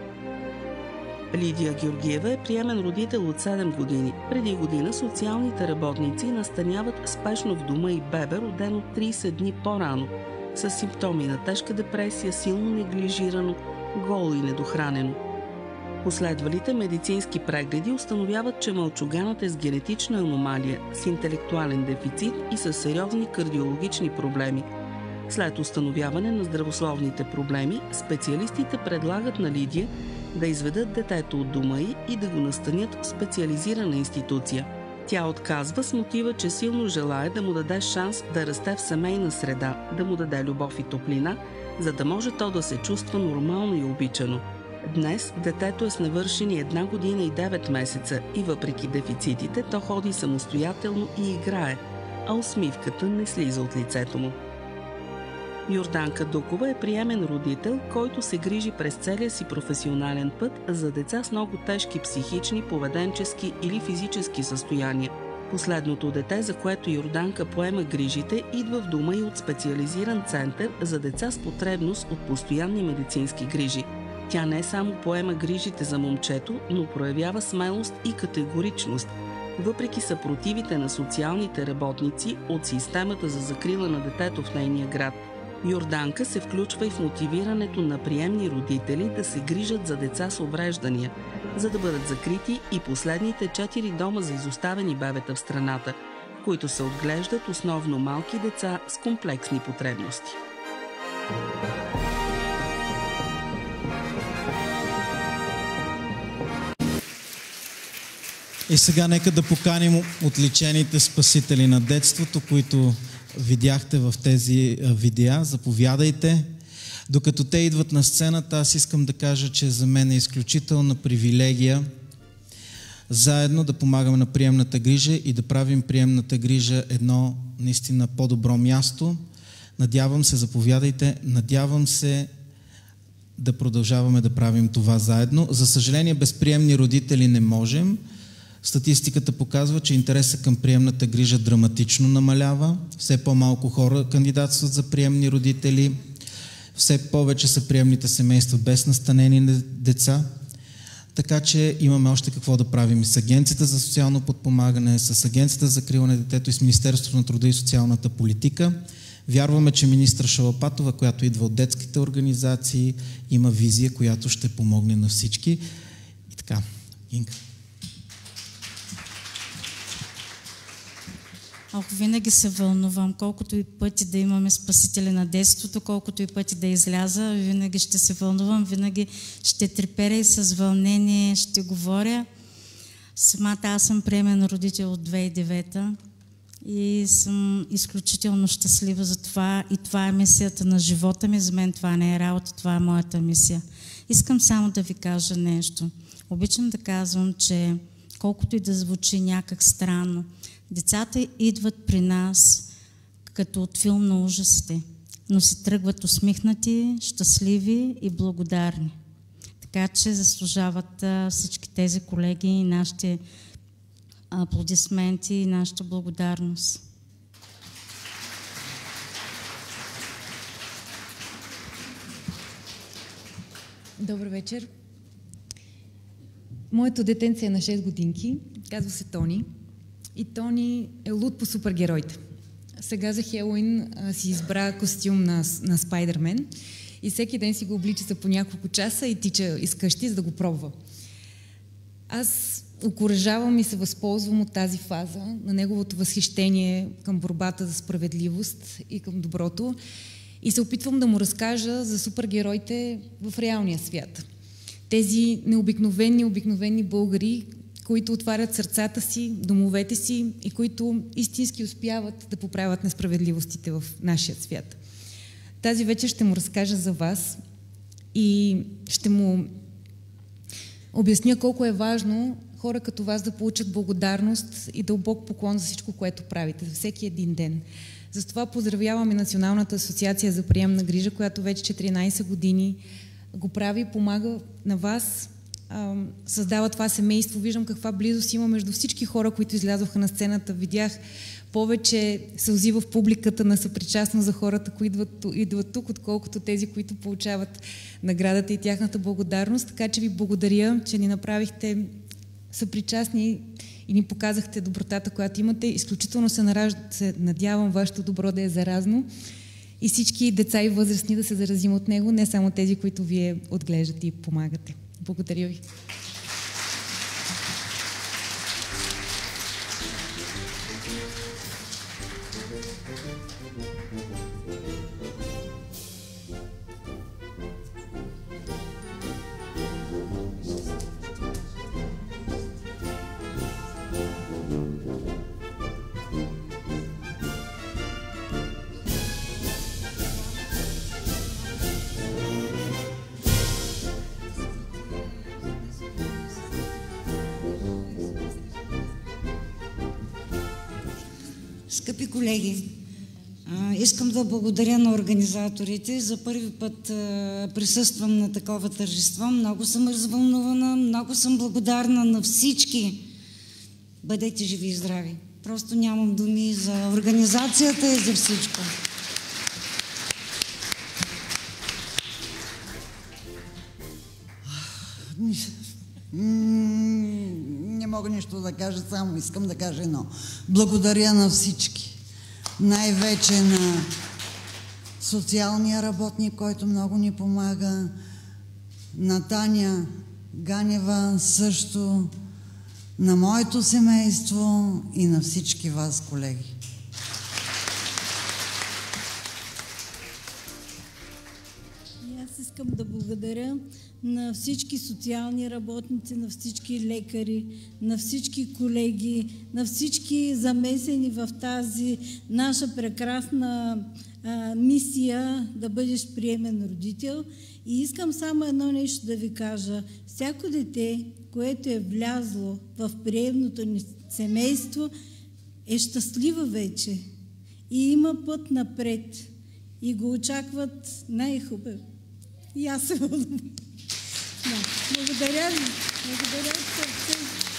Лидия Георгиева е приемен родител от 7 години. Преди година социалните работници настаняват спешно в дома и бебе, роден от 30 дни по-рано, с симптоми на тежка депресия, силно неглижирано, голо и недохранено. Последвалите медицински прегледи установяват, че мълчуганът е с генетична аномалия, с интелектуален дефицит и с сериозни кардиологични проблеми. След установяване на здравословните проблеми, специалистите предлагат на Лидия да изведат детето от дома ѝ и да го настанят в специализирана институция. Тя отказва с мотива, че силно желае да му даде шанс да расте в семейна среда, да му даде любов и топлина, за да може то да се чувства нормално и обичано. Днес детето е с навършени 1 година и 9 месеца и въпреки дефицитите, то ходи самостоятелно и играе, а усмивката не слиза от лицето му. Йорданка Дукова е приемен родител, който се грижи през целия си професионален път за деца с много тежки психични, поведенчески или физически състояния. Последното дете, за което Йорданка поема грижите, идва в дома и от специализиран център за деца с потребност от постоянни медицински грижи. Тя не само поема грижите за момчето, но проявява смелост и категоричност, въпреки съпротивите на социалните работници от системата за закрила на детето в нейния град. Йорданка се включва и в мотивирането на приемни родители да се грижат за деца с увреждания, за да бъдат закрити и последните 4 дома за изоставени бебета в страната, които се отглеждат основно малки деца с комплексни потребности. И сега нека да поканим отличените спасители на детството, които видяхте в тези видеа. Заповядайте. Докато те идват на сцената, аз искам да кажа, че за мен е изключителна привилегия заедно да помагаме на приемната грижа и да правим приемната грижа едно наистина по-добро място. Надявам се, заповядайте, надявам се да продължаваме да правим това заедно. За съжаление, без приемни родители не можем. Статистиката показва, че интересът към приемната грижа драматично намалява. Все по-малко хора кандидатстват за приемни родители. Все повече са приемните семейства без настанени деца. Така че имаме още какво да правим и с Агенцията за социално подпомагане, с Агенцията за закрила на детето и с Министерството на труда и социалната политика. Вярваме, че министър Шалапатова, която идва от детските организации, има визия, която ще помогне на всички. И така, Инка. Винаги се вълнувам, колкото и пъти да имаме спасители на детството, колкото и пъти да изляза, винаги ще се вълнувам, винаги ще треперя и с вълнение ще говоря. Самата аз съм приемен родител от 2009 и съм изключително щастлива за това и това е мисията на живота ми. За мен това не е работа, това е моята мисия. Искам само да ви кажа нещо. Обичам да казвам, че колкото и да звучи някак странно, децата идват при нас като от филм на ужасите, но се тръгват усмихнати, щастливи и благодарни. Така че заслужават всички тези колеги и нашите аплодисменти и нашата благодарност. Добър вечер. Моето детенце е на 6 годинки, казва се Тони. И Тони е луд по супергероите. Сега за Хелоуин си избра костюм на Спайдермен и всеки ден си го облича за по няколко часа и тича из къщи, за да го пробва. Аз окуражавам и се възползвам от тази фаза на неговото възхищение към борбата за справедливост и към доброто и се опитвам да му разкажа за супергероите в реалния свят. Тези обикновени българи, които отварят сърцата си, домовете си и които истински успяват да поправят несправедливостите в нашия свят. Тази вечер ще му разкажа за вас и ще му обясня колко е важно хора като вас да получат благодарност и дълбок поклон за всичко, което правите, за всеки един ден. Затова поздравяваме Националната асоциация за приемна грижа, която вече 14 години го прави, помага на вас, създава това семейство. Виждам каква близост има между всички хора, които излязоха на сцената. Видях повече сълзи в публиката на съпричастност за хората, които идват тук, отколкото тези, които получават наградата и тяхната благодарност. Така че ви благодаря, че ни направихте съпричастни и ни показахте добротата, която имате. Изключително се надявам вашето добро да е заразно и всички деца и възрастни да се заразим от него, не само тези, които вие отглеждате и помагате. Благодаря ви. Скъпи колеги, искам да благодаря на организаторите. За първи път присъствам на такова тържество. Много съм развълнувана, много съм благодарна на всички. Бъдете живи и здрави. Просто нямам думи за организацията и за всичко. Не мога нищо да кажа, само искам да кажа едно. Благодаря на всички. Най-вече на социалния работник, който много ни помага, на Таня Ганева също, на моето семейство и на всички вас, колеги. И аз искам да благодаря на всички социални работници, на всички лекари, на всички колеги, на всички замесени в тази наша прекрасна мисия да бъдеш приемен родител. И искам само едно нещо да ви кажа. Всяко дете, което е влязло в приемното ни семейство, е щастлива вече и има път напред и го очакват най-хубаво. И аз се вълнувам. Да, благодаря ви. Благодаря ви.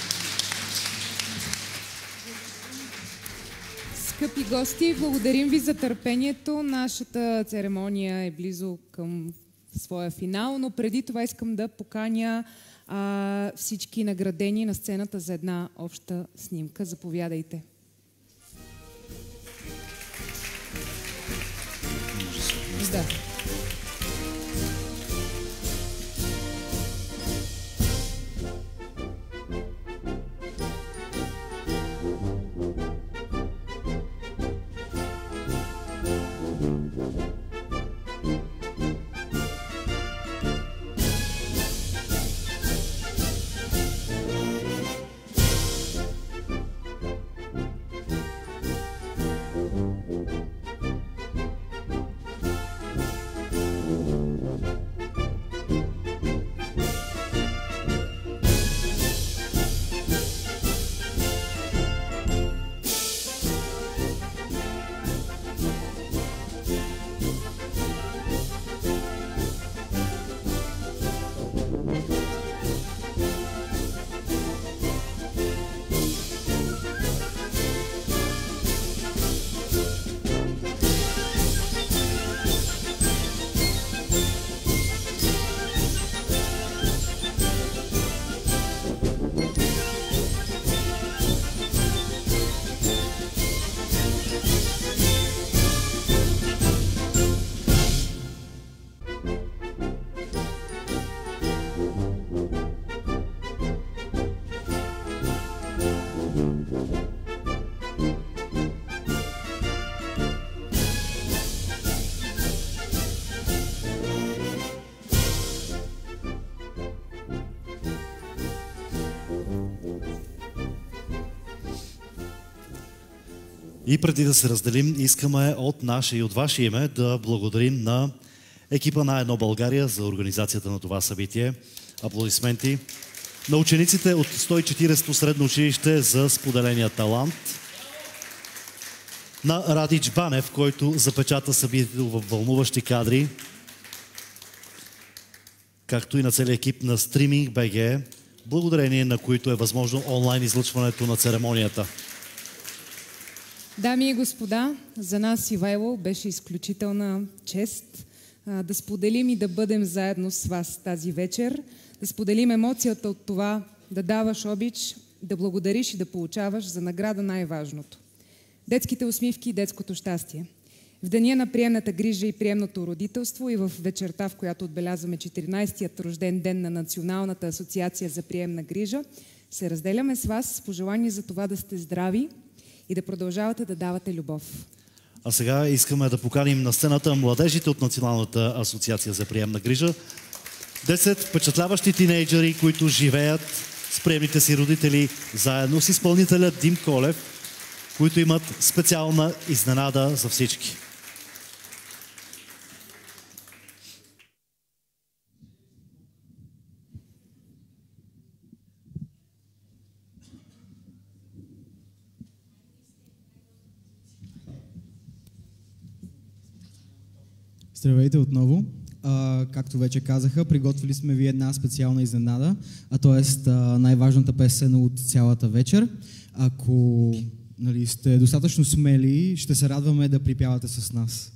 Скъпи гости, благодарим ви за търпението. Нашата церемония е близо към своя финал, но преди това искам да поканя всички наградени на сцената за една обща снимка. Заповядайте. Да. И преди да се разделим, искаме от наше и от ваше име да благодарим на екипа на Едно България за организацията на това събитие. Аплодисменти. На учениците от 140-то средно училище за споделения талант. На Радич Банев, който запечата събитието в вълнуващи кадри. Както и на целия екип на Streaming BG, благодарение на които е възможно онлайн излъчването на церемонията. Дами и господа, за нас, Ивайло, беше изключителна чест да споделим и да бъдем заедно с вас тази вечер, да споделим емоцията от това да даваш обич, да благодариш и да получаваш за награда най-важното. Детските усмивки и детското щастие. В деня на приемната грижа и приемното родителство и в вечерта, в която отбелязваме 14-тият рожден ден на Националната асоциация за приемна грижа, се разделяме с вас с пожелание за това да сте здрави и да продължавате да давате любов. А сега искаме да поканим на сцената младежите от Националната асоциация за приемна грижа. 10 впечатляващи тинейджери, които живеят с приемните си родители заедно с изпълнителя Дим Колев, които имат специална изненада за всички. Здравейте отново. Както вече казаха, приготвили сме ви една специална изненада, т.е. най-важната песен от цялата вечер. Ако сте достатъчно смели, ще се радваме да припявате с нас.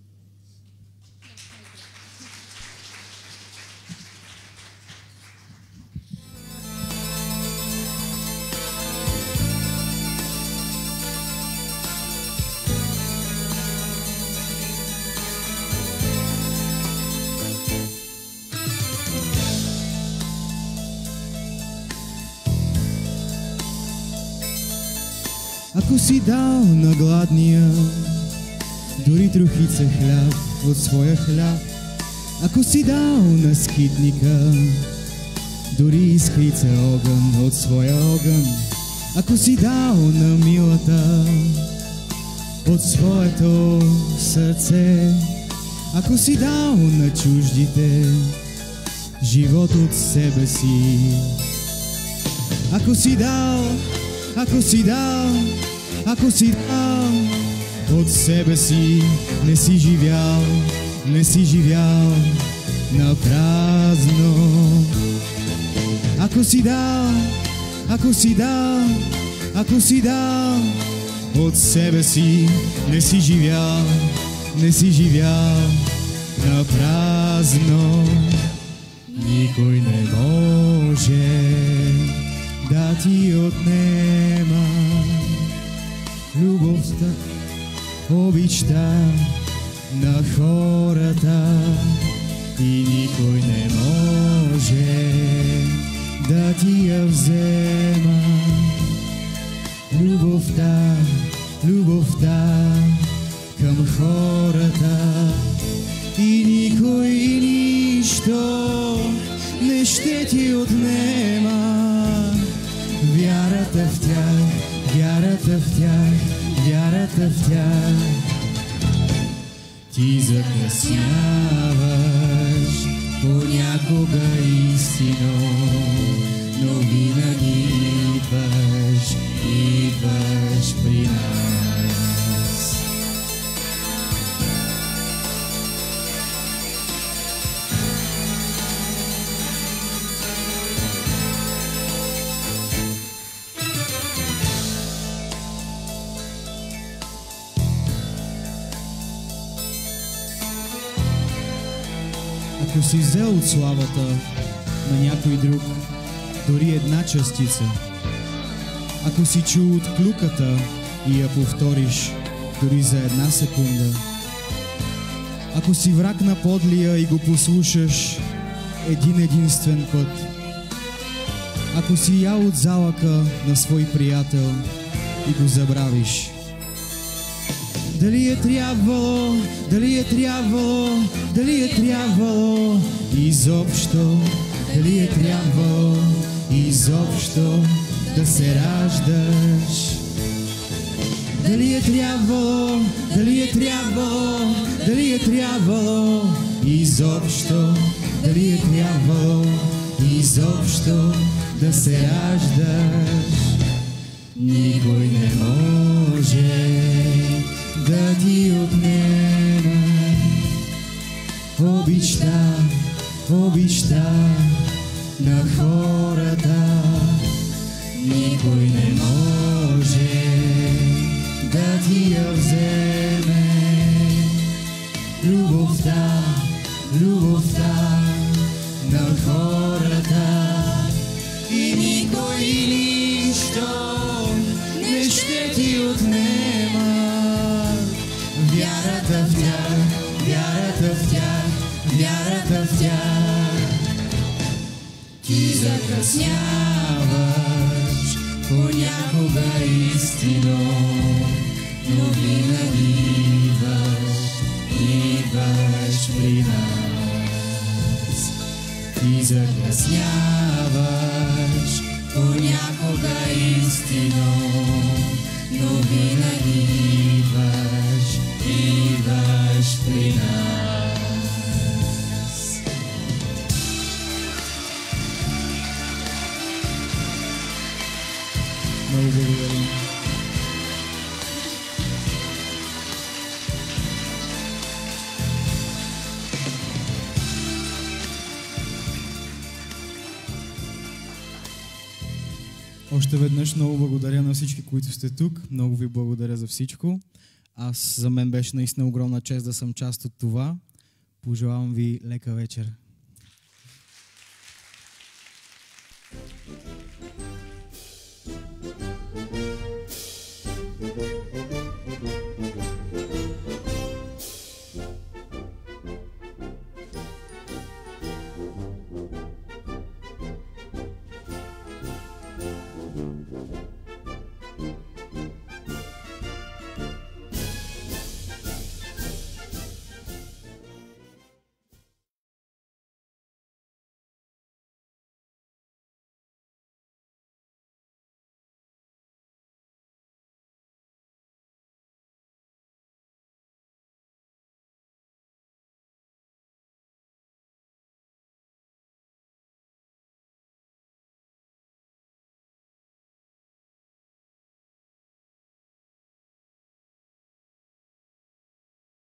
Ако си дал на гладния дори трохица хляб от своя хляб, ако си дал на скитника дори искрица огън от своя огън, ако си дал на милата от своето сърце, ако си дал на чуждите живот от себе си, ако си дал от себе си, не си живял на празно. Ако си дал от себе си, не си живял на празно. Никой не може да ти отнема любовта, обичта на хората и никой не може да ти я взема. Любовта към хората и никой и нищо не ще ти отнема. Вярата в тях, ти закъсняваш понякога истино, но винаги идваш при нас. Ако си взел от славата на някой друг дори една частица, ако си чул от клюката и я повториш дори за една секунда, ако си враг на подлия и го послушаш един единствен път, ако си ял от залъка на свой приятел и го забравиш, дали е трябвало изобщо, да се раждаш, Дали е трябвало, дали е трябвало, дали е трябвало изобщо, дали е трябвало изобщо да се раждаш. Никой не може да ти отнема обичта, обичта на хората. Никой не може да ти я вземе. Любовта, любовта на хората. И никой и нищо не ще ти отнема. Вярата в тях, вярата в тях, вярата в тях. Ти закъсняваш понякога истино, но винаги идваш при нас. Ти закъсняваш понякога истино, но винаги идваш при нас. Много благодарим. Още веднъж много благодаря на всички, които сте тук. Много ви благодаря за всичко. За мен беше наистина огромна чест да съм част от това. Пожелавам ви лека вечер.